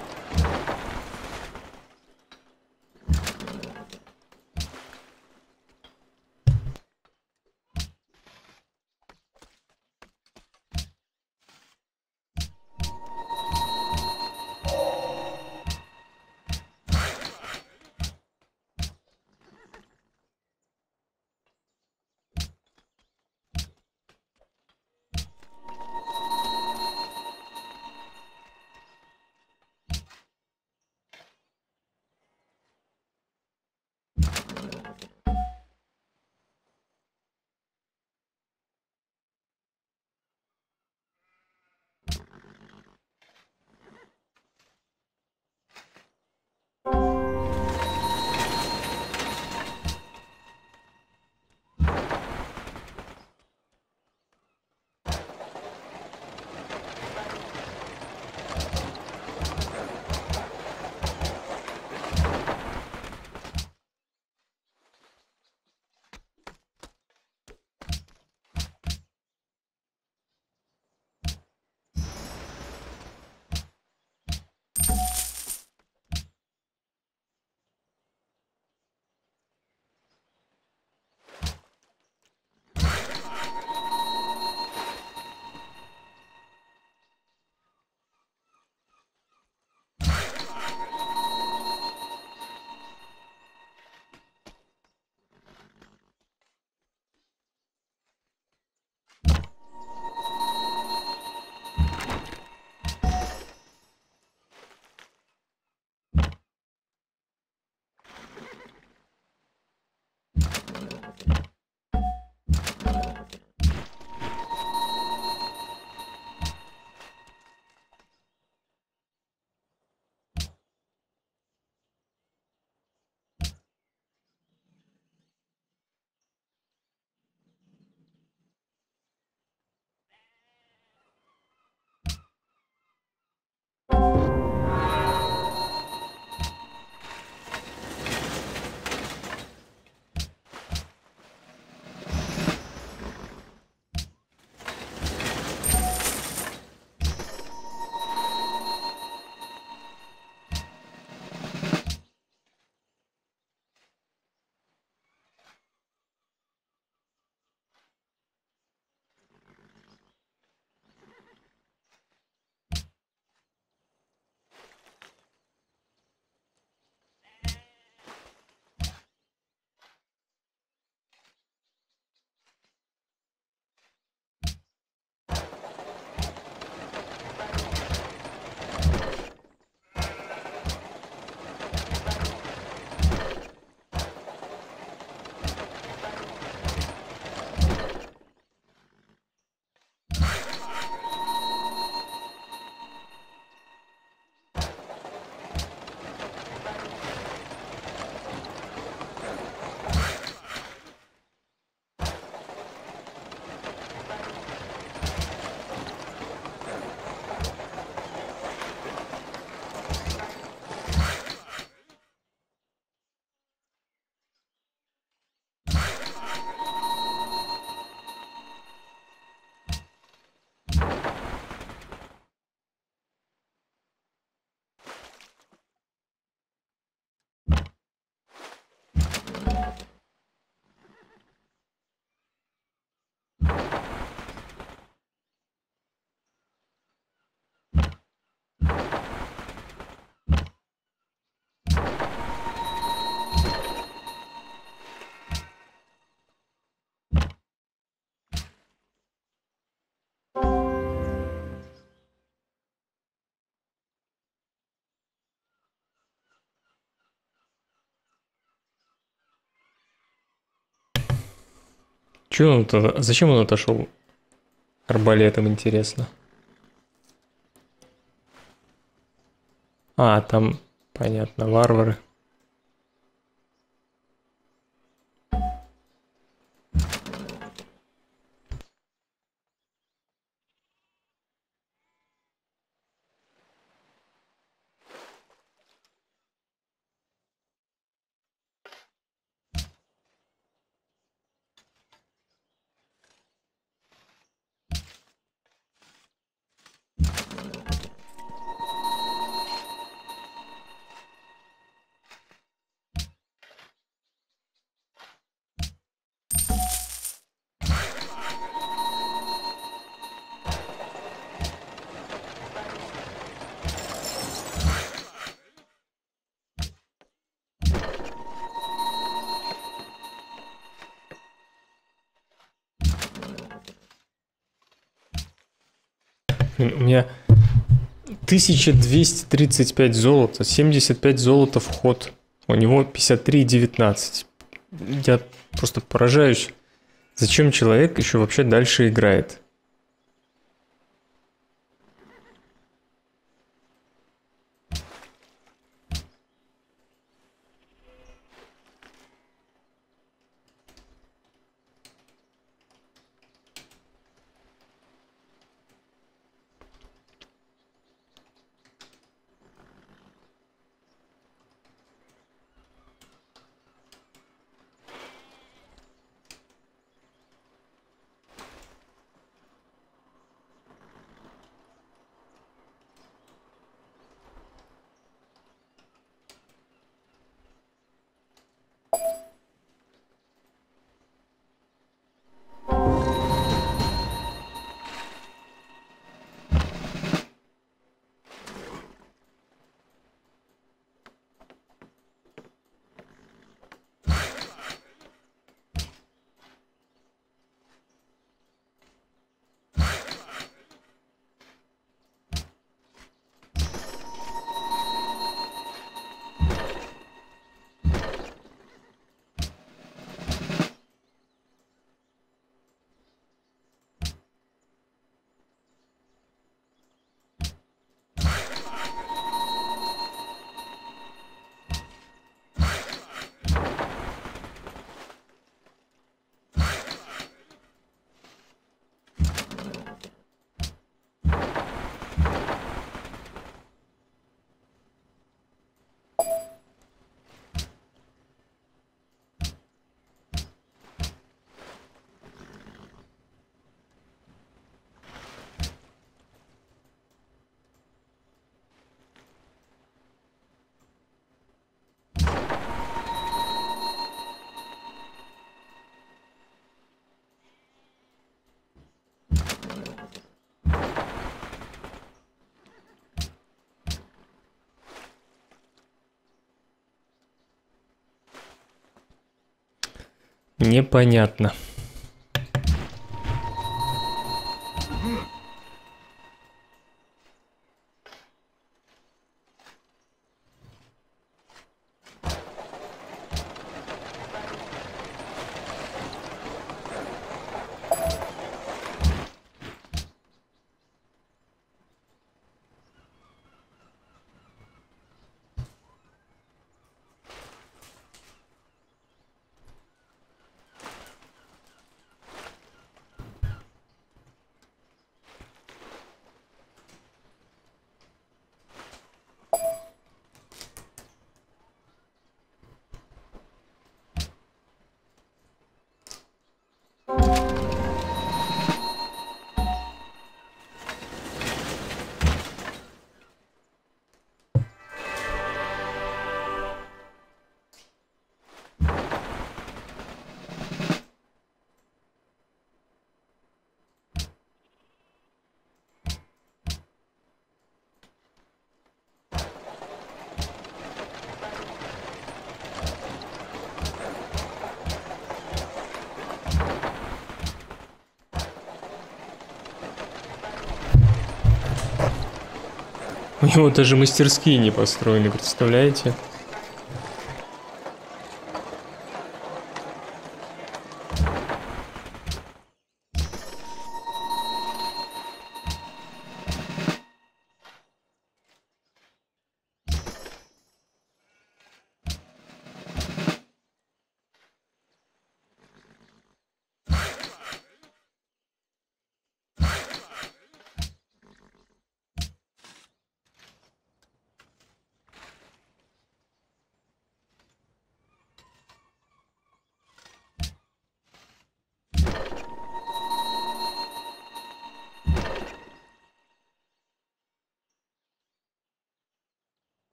Че он тогда? Зачем он отошел арбалетом, интересно? А, там, понятно, варвары. Блин, у меня тысяча двести тридцать пять золота, семьдесят пять золота в ход. У него пятьдесят три и девятнадцать. Я просто поражаюсь, зачем человек еще вообще дальше играет. Непонятно. У него даже мастерские не построены, представляете?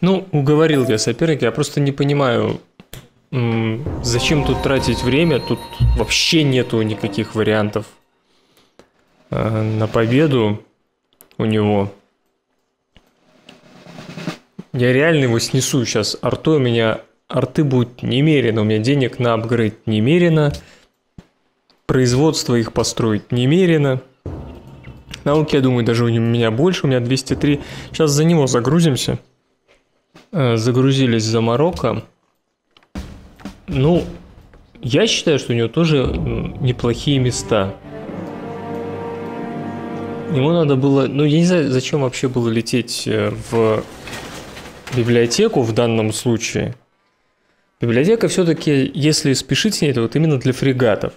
Ну, уговорил я соперника, я просто не понимаю, зачем тут тратить время, тут вообще нету никаких вариантов на победу у него. Я реально его снесу сейчас. Арты у меня, арты будут немерено, у меня денег на апгрейд немерено, производство их построить немерено. Науки, я думаю, даже у меня больше, у меня двести три. Сейчас за него загрузимся. Загрузились за Марокко. Ну, я считаю, что у него тоже неплохие места. Ему надо было... Ну, я не знаю, зачем вообще было лететь в библиотеку в данном случае. Библиотека все-таки, если спешить с ней, то вот именно для фрегатов.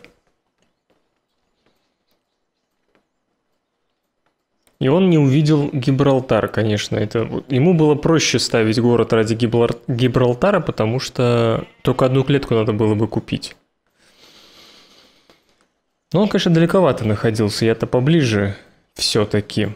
И он не увидел Гибралтар, конечно. Это, ему было проще ставить город ради Гибрал- Гибралтара, потому что только одну клетку надо было бы купить. Но он, конечно, далековато находился, я-то поближе все-таки.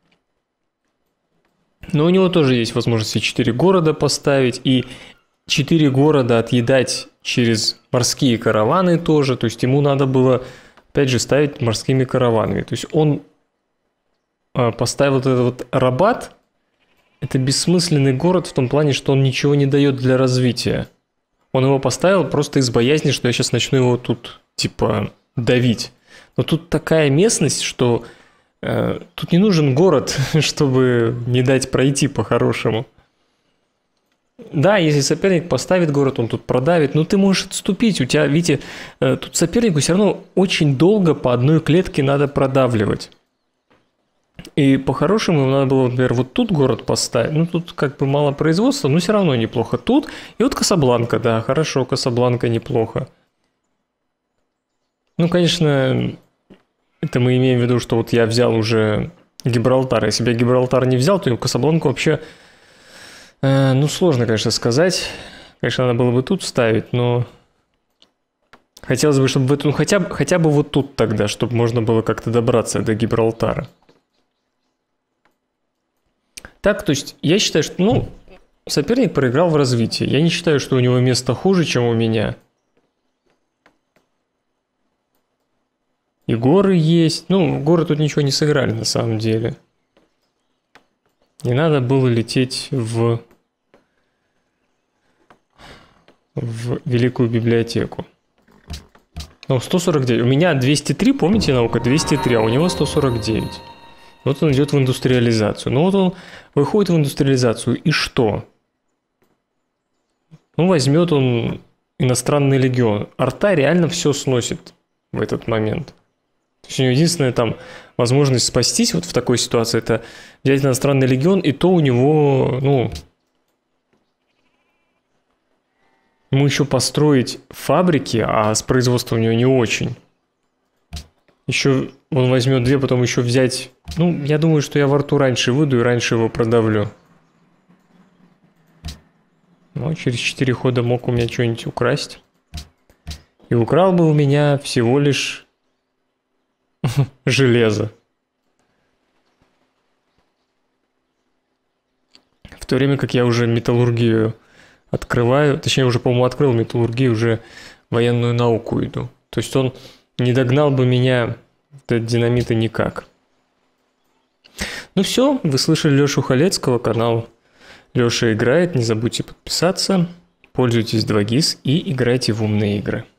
Но у него тоже есть возможность четыре города поставить, и четыре города отъедать через морские караваны тоже. То есть ему надо было, опять же, ставить морскими караванами. То есть он поставил вот этот вот Рабат. Это бессмысленный город в том плане, что он ничего не дает для развития. Он его поставил просто из боязни, что я сейчас начну его тут, типа, давить. Но тут такая местность, что э, тут не нужен город, чтобы не дать пройти по-хорошему. Да, если соперник поставит город, он тут продавит, но ты можешь отступить. У тебя, видите, э, тут сопернику все равно очень долго по одной клетке надо продавливать. И по-хорошему ему надо было, например, вот тут город поставить. Ну, тут как бы мало производства, но все равно неплохо. Тут. И вот Касабланка, да, хорошо, Касабланка неплохо. Ну, конечно, это мы имеем в виду, что вот я взял уже Гибралтар. Если бы я Гибралтар не взял, то и Касабланку вообще, э, ну, сложно, конечно, сказать. Конечно, надо было бы тут ставить, но хотелось бы, чтобы в эту, ну, хотя бы, хотя бы вот тут тогда, чтобы можно было как-то добраться до Гибралтара. Так, то есть я считаю, что, ну, соперник проиграл в развитии. Я не считаю, что у него место хуже, чем у меня. И горы есть. Ну, горы тут ничего не сыграли на самом деле. Не надо было лететь в, в Великую библиотеку. Ну, сто сорок девять. У меня двести три, помните, наука? двести три, а у него сто сорок девять. Вот он идет в индустриализацию. Ну вот он выходит в индустриализацию. И что? Ну, возьмет он иностранный легион. Арта реально все сносит в этот момент. То есть у него единственная там возможность спастись вот в такой ситуации — это взять иностранный легион, и то у него, ну, ему еще построить фабрики, а с производством у него не очень. Еще он возьмет две, потом еще взять... Ну, я думаю, что я в Арту раньше выйду и раньше его продавлю. Ну, через четыре хода мог у меня что-нибудь украсть. И украл бы у меня всего лишь железо. В то время как я уже металлургию открываю, точнее, уже, по-моему, открыл металлургию, уже военную науку иду. То есть он не догнал бы меня до динамита никак. Ну все, вы слышали Лешу Халецкого, канал Леша играет. Не забудьте подписаться, пользуйтесь два гис и играйте в умные игры.